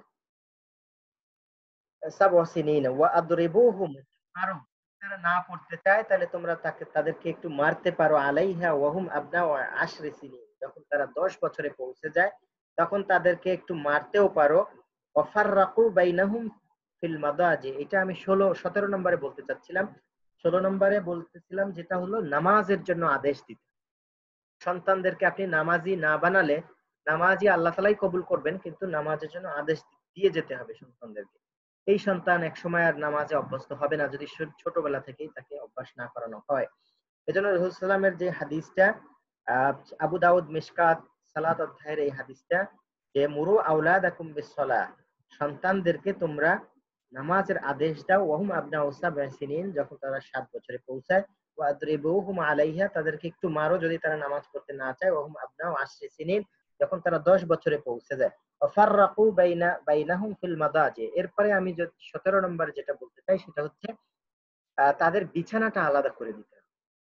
সাব'a সিনিনা ওয়া আদরিবুহুম, মারো। তারা না পড়তে চায় তাহলে তোমরা তাদেরকে একটু মারতে পারো, আলাইহা ওয়া হুম আবনাউ আশরি সিনিন, যখন তারা ১০ বছরে পৌঁছে যায় তখন তাদেরকে একটু মারতেও পারো। ওয়া ফাররাকু বাইনাহুম ফিল মাদাজি, এটা আমি ১৭ নম্বরে বলতে চাচ্ছিলাম। ১৬ নম্বরে বলতেছিলাম যেটা হলো নামাজের জন্য আদেশ দিতে। সন্তানদেরকে আপনি নামাজি না বানালে নামাজি আল্লাহ তাআলাই কবুল করবেন, কিন্তু নামাজের জন্য আদেশ দিয়ে যেতে হবে সন্তানদেরকে। এই সন্তান একসময় আর নামাজে অভ্যস্ত হবে না যদি ছোটবেলা থেকেই তাকে অভ্যাস না করানো হয়। এজন্য রাসূল সাল্লাল্লাহু আলাইহি ওয়াসাল্লামের যে হাদিসটা আহ, আবু দাউদ মিশকাত সালাত অধ্যায়ের এই হাদিসটা, যে মুরু আওলাদাকুম বিস-সালাহ, সন্তানদেরকে তোমরা নামাজের আদেশ দাও, ওয়াহুম আবনাউ সাব'i সিনিন, যখন তারা ৭ বছরে পৌঁছায়, ওয়াদরিবুহুম আলাইহা, তাদেরকে একটু মারো যদি তারা নামাজ পড়তে না চায়, ওয়াহুম আবনাউ আশরি সিনিন, যখন তারা ১০ বছরে পৌঁছে যায়। ফাররাকু বাইনাহুম ফিল মাদাজি, এরপরে আমি ১৭ নম্বরে যেটা বলতে চাই সেটা হচ্ছে তাদের বিছানাটা আলাদা করে দিতে হবে।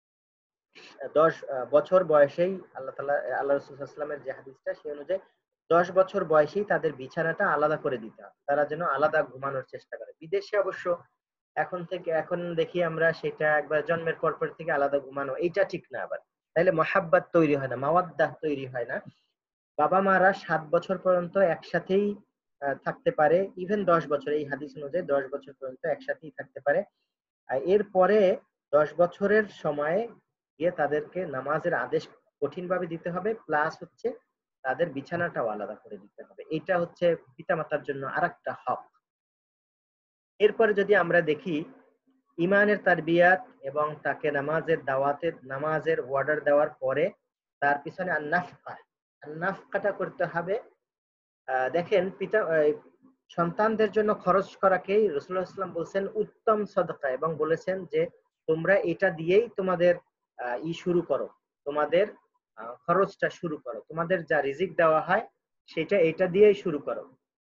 ১০ বছর বয়সেই আল্লাহ তাআলা আল্লাহ রাসূল সাল্লাল্লাহু আলাইহি ওয়াসাল্লামের যে হাদিসটা সেই অনুযায়ী ১০ বছর বয়সেই তাদের বিছানাটা আলাদা করে দিতে হবে। তারা যেন আলাদা ঘুমানোর চেষ্টা করে। বিদেশে অবশ্য এখন দেখি আমরা সেটা একবার জন্মের পর থেকে আলাদা ঘুমানো, এইটা ঠিক না আবার। তাইলে মহাব্বত তৈরি হয় না, মাওয়াদ্দাহ তৈরি হয় না। বাবা-মারা ৭ বছর পর্যন্ত একসাথেই থাকতে পারে। ইভেন ১০ বছর, এই হাদিস অনুযায়ী ১০ বছর পর্যন্ত একসাথেই থাকতে পারে। এরপরে ১০ বছরের সময়ে গিয়ে তাদেরকে নামাজের আদেশ কঠিনভাবে দিতে হবে। প্লাস হচ্ছে তাদের বিছানাটাও আলাদা করে দিতে হবে। এটা হচ্ছে পিতামাতার জন্য আরেকটা হক। এরপরে যদি আমরা দেখি ঈমানের তারবিয়াত এবং তাকে নামাজের নামাজের অর্ডার দেওয়ার পরে তার পিছনে আন-নাফকা, আন-নাফকাটা করতে হবে। দেখেন সন্তানদের জন্য খরচ করাকেই রাসূলুল্লাহ সাল্লাল্লাহু আলাইহি ওয়াসাল্লাম বলছেন উত্তম সদকা, এবং বলেছেন যে তোমরা এটা দিয়েই তোমাদের শুরু করো, তোমাদের খরচটা শুরু করো, তোমাদের যা রিজিক দেওয়া হয় সেটা এটা দিয়েই শুরু করো।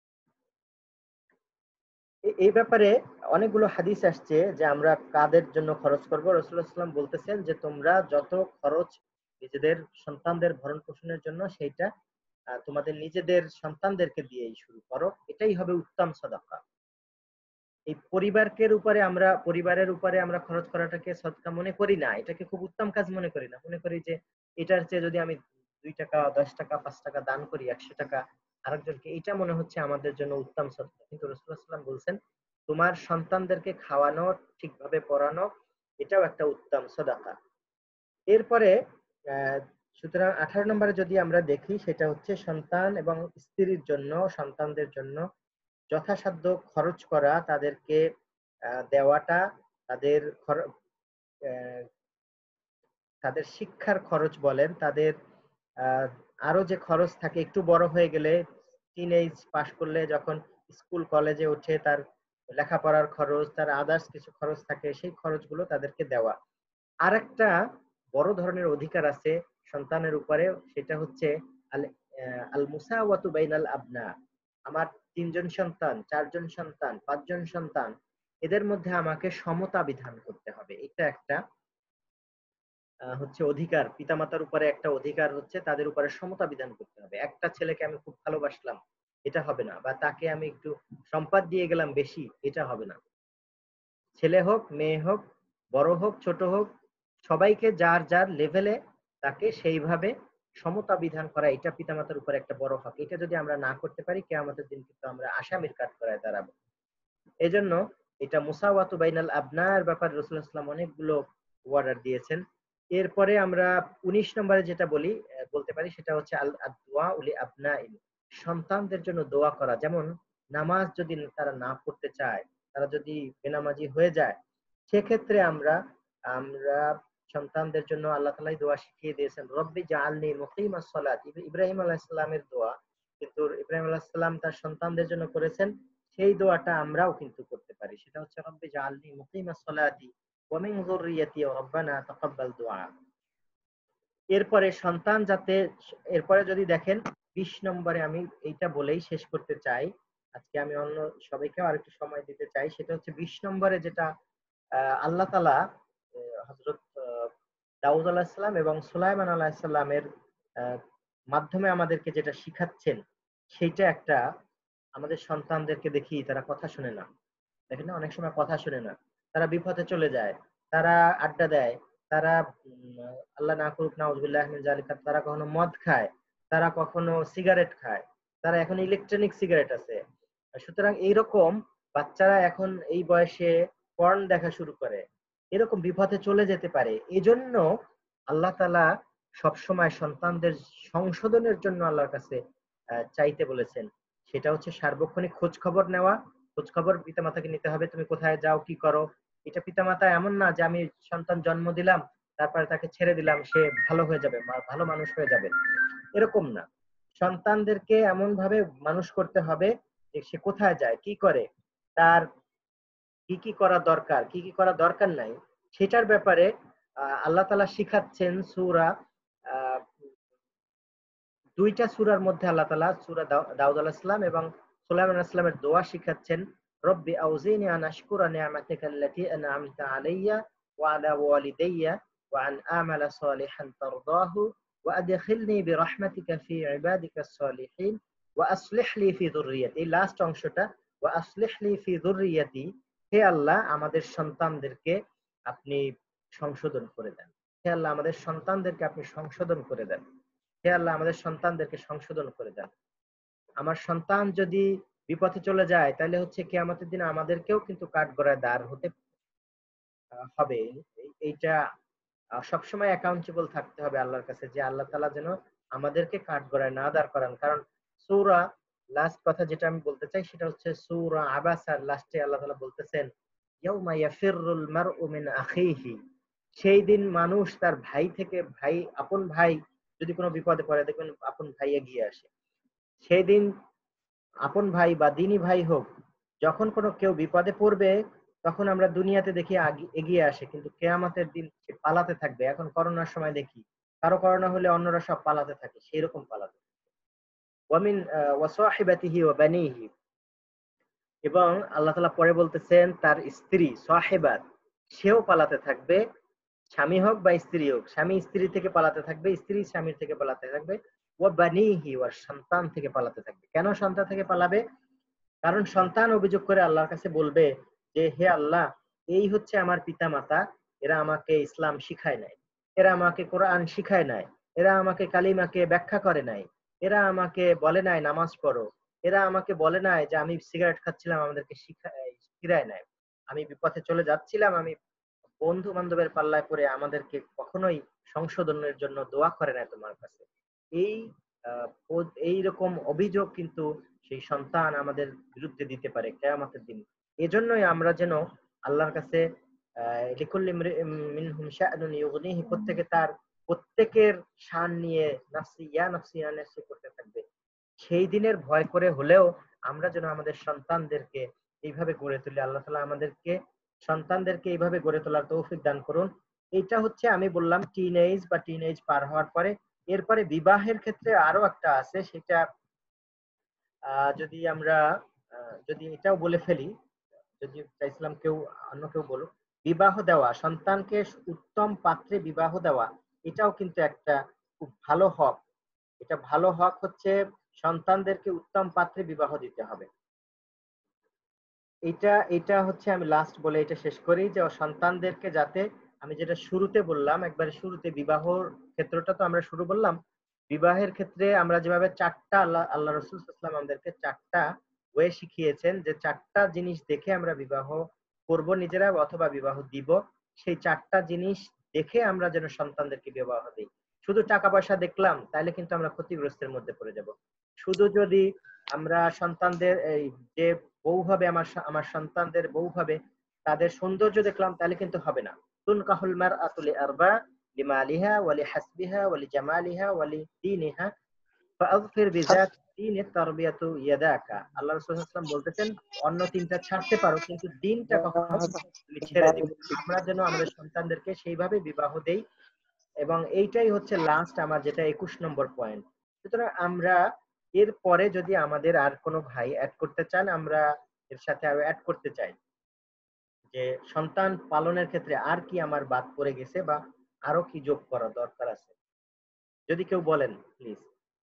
এই ব্যাপারে অনেকগুলো হাদিস আসছে যে আমরা কাদের জন্য খরচ করব। রাসূলুল্লাহ সাল্লাল্লাহু আলাইহি ওয়াসাল্লাম বলতেছেন যে তোমরা যত খরচ নিজেদের সন্তানদের ভরণ পোষণের জন্য সেইটা তোমাদের নিজেদের সন্তানদেরকে দিয়েই শুরু করো, এটাই হবে উত্তম সদকা। এই পরিবারের উপরে আমরা খরচ করাটাকে সদকা মনে করি না, এটাকে খুব উত্তম কাজ মনে করি না। মনে করি যে এটার চেয়ে যদি আমি 2 টাকা, 10 টাকা, 5 টাকা দান করি, 100 টাকা আরেকজনকে, এটা মনে হচ্ছে আমাদের জন্য উত্তম সদকা। কিন্তু রাসূলুল্লাহ সাল্লাল্লাহু আলাইহি ওয়াসাল্লাম বলছেন তোমার সন্তানদেরকে খাওয়ানো, ঠিকভাবে পড়ানো, এটাও একটা উত্তম সদকা। এরপরে আহ, সুতরাং 18 নম্বরে যদি আমরা দেখি, সেটা হচ্ছে সন্তান এবং স্ত্রীর জন্য, সন্তানদের জন্য যথাসাধ্য খরচ করা, তাদেরকে দেওয়াটা, তাদের আহ, তাদের শিক্ষার খরচ বলেন, তাদের আহ, আরো যে খরচ থাকে একটু বড় হয়ে গেলে, টিনেজ পাশ করলে যখন স্কুল কলেজে ওঠে, তার লেখাপড়ার খরচ, তার আদার্স কিছু খরচ থাকে, সেই খরচগুলো তাদেরকে দেওয়া। আর একটা বড় ধরনের অধিকার আছে সন্তানের উপরে, সেটা হচ্ছে আল আল মুসাওয়াতু বাইনাল আবনা। আমার 3জন সন্তান, 4জন সন্তান, 5জন সন্তান, এদের মধ্যে আমাকে সমতা বিধান করতে হবে। এটা একটা হচ্ছে অধিকার, পিতামাতার উপরে একটা অধিকার হচ্ছে তাদের উপরে সমতা বিধান করতে হবে। একটা ছেলেকে আমি খুব ভালোবাসলাম, এটা হবে না, বা তাকে আমি একটু সম্পদ দিয়ে গেলাম বেশি, এটা হবে না। ছেলে হোক, মেয়ে হোক, বড় হোক, ছোট হোক, সবাইকে যার যার লেভেলে তাকে সেইভাবে সমতা বিধান করা, এটা পিতামাতার উপর একটা বড় হক। এটা যদি আমরা না করতে পারি, কিয়ামতের দিন কিন্তু আমরা আসামির কাঠগড়ায় দাঁড়াবো। এজন্য এটা মুসাওয়াতু বাইনাল আবনার ব্যাপারে রাসূলুল্লাহ সাল্লাল্লাহু আলাইহি ওয়াসাল্লাম অনেকগুলো অর্ডার দিয়েছেন। এরপরে আমরা 19 নম্বরে যেটা বলতে পারি, সেটা হচ্ছে আল দুআ উলি আবনাইল, সন্তানদের জন্য দোয়া করা। যেমন নামাজ যদি তারা না পড়তে চায়, তারা যদি বেনামাজি হয়ে যায়, সেক্ষেত্রে আমরা আমরা সন্তানদের জন্য আল্লাহ তাআলাই দোয়া শিখিয়ে দিয়েছেন, রব্বি জাআলনি মুকিমাস সালাত। ইব্রাহিম আলাইহিস সালামের দোয়া, কিন্তু ইব্রাহিম আলাইহিস সালাম তার সন্তানদের জন্য করেছেন, সেই দোয়াটা আমরাও কিন্তু করতে পারি। সেটা হচ্ছে রব্বি জাআলনি মুকিমাস সালাতি ওয়া মিন যুররিয়্যাতি রব্বানা তাকাব্বাল দুআ। এরপরে সন্তান যাতে, এরপরে যদি দেখেন 20 নম্বরে, আমি এইটা বলেই শেষ করতে চাই, আজকে আমি অন্য সবাইকেও আরেকটু সময় দিতে চাই। সেটা হচ্ছে 20 নম্বরে যেটা আল্লাহ তাআলা হযরত দাউদ আলাইহিস সালাম এবং সুলাইমান আলাইহিস সালামের মাধ্যমে আমাদেরকে যেটা শিখাচ্ছেন, সেইটা একটা, আমাদের সন্তানদেরকে দেখি তারা কথা শুনে না। দেখেন না, অনেক সময় কথা শুনে না, তারা বিপথে চলে যায়, তারা আড্ডা দেয়, তারা আল্লাহ না করুক, নাউযুবিল্লাহি মিন যালিকা, তারা কখনো মদ খায়, তারা কখনো সিগারেট খায়, তারা এখন ইলেকট্রনিক সিগারেট আছে। সুতরাং এইরকম বাচ্চারা এখন এই বয়সে পর্ন দেখা শুরু করে, এরকম বিপথে চলে যেতে পারে। এজন্য আল্লাহ তাআলা সবসময় সন্তানদের সংশোধনের জন্য আল্লাহর কাছে চাইতে বলেছেন। সেটা হচ্ছে সার্বক্ষণিক খোঁজ খবর নেওয়া। খোঁজ খবর পিতামাতাকে নিতে হবে, তুমি কোথায় যাও, কি করো। এটা পিতামাতা এমন না যে আমি সন্তান জন্ম দিলাম, তারপরে তাকে ছেড়ে দিলাম, সে ভালো হয়ে যাবে, ভালো মানুষ হয়ে যাবে, এরকম না। সন্তানদেরকে এমন ভাবে মানুষ করতে হবে যে সে কোথায় যায়, কি করে, তার কি কি করা দরকার, কি কি করা দরকার নাই, সেটার ব্যাপারে আল্লাহ তাআলা শিখাচ্ছেন। সূরা আহ, 2টা সূরার মধ্যে আল্লাহ তাআলা সূরা দাউদ আলাইহিস সালাম এবং সুলাইমান আলাইহিস সালামের দোয়া শিখাচ্ছেন, রব্বি আউজিনি আন আশকুরা নি'মাতাকা আল্লাতী আন'আমতা আলাইয়া ওয়া আলা ওয়ালিদাইয়া ওয়া আন আমালা সালিহান তারদাহু ওয়া আদখিলনি বিরহমাতিকা ফি ইবাদিকাস সালিহিন ওয়া আসলিহ লি ফি যুররিয়াতি। এই লাস্ট অংশটা, ওয়া আসলিহ লি ফি যুররিয়াতি, হে আল্লাহ আমাদের সন্তানদেরকে আপনি সংশোধন করে দেন। হে আল্লাহ আমাদের সন্তানদেরকে আপনি সংশোধন করে দেন। হে আল্লাহ আমাদের সন্তানদেরকে সংশোধন করে দেন। আমার সন্তান যদি বিপথে চলে যায়, তাহলে হচ্ছে কিয়ামতের দিনে আমাদেরকেও কিন্তু কাঠগড়ায় দাঁড় হতে হবে। এইটা সবসময় অ্যাকাউন্টেবল থাকতে হবে আল্লাহর কাছে, যে আল্লাহ তাআলা যেন আমাদেরকে কাঠগড়ায় না দাঁড় করান। কারণ সূরা, লাস্ট কথা যেটা আমি বলতে চাই, সেটা হচ্ছে সূরা আবাসার লাস্টে আল্লাহ তাআলা বলতেছেন, ইয়াউমা ইয়াফিরুল মারউ মিন আখিহি, সেই দিন মানুষ তার ভাই থেকে, আপন ভাই যদি কোনো বিপদে পড়ে, দেখবেন আপন ভাই এগিয়ে আসে। সেই দিন আপন ভাই বা দিনী ভাই হোক, যখন কোনো কেউ বিপদে পড়বে, তখন আমরা দুনিয়াতে দেখি এগিয়ে আসে, কিন্তু কিয়ামতের দিন সে পালাতে থাকবে। এখন করোনার সময় দেখি, কারো করোনা হলে অন্যরা সব পালাতে থাকে, সেই রকম পালাতে। ওয়ামিন ওয়া সাহিবাতিহি ওয়া বানিহি, এবং আল্লাহ তাআলা পরে বলতেছেন তার স্ত্রী সাহিবাত, সেও পালাতে থাকবে। স্বামী হোক বা স্ত্রী হোক, স্বামী স্ত্রী থেকে পালাতে থাকবে, স্ত্রী স্বামীর থেকে পালাতে থাকবে। ওয়া বানিহি, ওয়ার সন্তান থেকে পালাতে থাকবে। কেন সন্তান থেকে পালাবে? কারণ সন্তান অভিযোগ করে আল্লাহর কাছে বলবে যে হে আল্লাহ, এই হচ্ছে আমার পিতামাতা, এরা আমাকে ইসলাম শিখায় নাই, এরা আমাকে কোরআন শিখায় নাই, এরা আমাকে কালিমাকে ব্যাখ্যা করে নাই, এরা আমাকে বলে নাই নামাজ পড়ো, এরা আমাকে বলে নাই যে আমি সিগারেট খাচ্ছিলাম আমাদেরকে শিখায় নাই, আমি বিপথে চলে যাচ্ছিলাম, আমি বন্ধু বান্ধবের পাল্লায় পড়ে আমাদেরকে কখনোই সংশোধনের জন্য দোয়া করে নাই তোমার কাছে। এই এইরকম অভিযোগ কিন্তু সেই সন্তান আমাদের বিরুদ্ধে দিতে পারে কিয়ামতের দিন। এজন্যই আমরা যেন আল্লাহর কাছে লিকুল্লি মিনহুম শাআনুন ইউগনিহি, প্রত্যেকের শান নিয়ে নাফসি ইয়া নাফসি ইয়া নাফসি করতে থাকবে। সেই দিনের ভয় করে হলেও আমরা যেন আমাদের সন্তানদেরকে এইভাবে গড়ে তুলি। আল্লাহ তাআলা আমাদেরকে সন্তানদেরকে এইভাবে গড়ে তোলার তৌফিক দান করুন। এটা হচ্ছে আমি বললাম টিনেজ পার হওয়ার পরে। এরপরে বিবাহের ক্ষেত্রে আরো একটা আছে, সেটা যদি আমরা যদি এটাও বলে ফেলি, যদি চাইছিলাম কেউ অন্য কেউ বলুক, বিবাহ দেওয়া, সন্তানকে উত্তম পাত্রে বিবাহ দেওয়া, এটাও কিন্তু একটা খুব ভালো হক। এটা ভালো হক হচ্ছে সন্তানদেরকে উত্তম পাত্রে বিবাহ দিতে হবে। এটা এটা হচ্ছে আমি লাস্ট বলে এটা শেষ করি, যে সন্তানদেরকে যাতে, আমি যেটা শুরুতে বললাম, একবারে শুরুতে বিবাহর ক্ষেত্রটা তো আমরা শুরু বললাম, বিবাহের ক্ষেত্রে আমরা যেভাবে চারটা আল্লাহ রাসূল সাল্লাল্লাহু আলাইহি ওয়াসাল্লাম আমাদেরকে চারটা ওয়ে শিখিয়েছেন, যে চারটা জিনিস দেখে আমরা বিবাহ করব নিজেরা অথবা বিবাহ দিব, সেই চারটা জিনিস দেখে আমরা যেন সন্তানদেরকে বিবাহ দিই। শুধু টাকা পয়সা দেখলাম তাহলে কিন্তু আমরা ক্ষতিগ্রস্তের মধ্যে পড়ে যাব। শুধু যদি আমরা সন্তানদের এই যে বউ হবে, আমার সন্তানদের বউ হবে, তাদের সৌন্দর্য দেখলাম তাহলে কিন্তু হবে না। তুনকাহুল মারআতু লিআরবা, লিমালিহা ওয়া লিহাসবিহা ওয়া লিজামালিহা ওয়া লিদীনিহা ফাআযফির বিযাত দীনিত তারবিয়াতু ইয়াদাকা। আল্লাহ রাসূল সাল্লাল্লাহু আলাইহি ওয়াসাল্লাম বলতেছেন, অন্য তিনটা ছাড়তে পারো কিন্তু দ্বীনটা কখনো তুমি ছেড়ে দিবে না। আমরা যেন আমাদের সন্তানদেরকে সেইভাবে বিবাহ দেই। এবং এইটাই হচ্ছে লাস্ট আমার যেটা 21 নম্বর পয়েন্ট। সুতরাং আমরা এর পরে যদি আমাদের আর কোনো ভাই অ্যাড করতে চান, আমরা এর সাথে আরো অ্যাড করতে চাই যে সন্তান পালনের ক্ষেত্রে আর কি আমার বাদ পড়ে গেছে বা আরো কি যোগ করা দরকার আছে, যদি কেউ বলেন প্লিজ।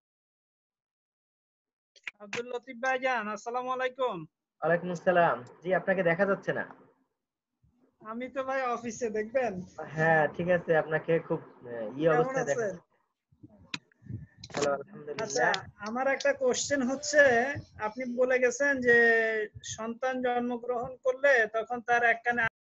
আব্দুল লতিফ ভাইজান, আসসালামু আলাইকুম। ওয়ালাইকুম আসসালাম। জি, আপনাকে দেখা যাচ্ছে না। আমি তো ভাই অফিসে, দেখবেন। হ্যাঁ ঠিক আছে, আপনাকে খুব কেমন অবস্থায় দেখা আছেন? যাচ্ছে। ভালো, আচ্ছা, আলহামদুলিল্লাহ। আমার একটা কোশ্চেন হচ্ছে, আপনি বলে গেছেন যে সন্তান জন্মগ্রহণ করলে তখন তার এক কানে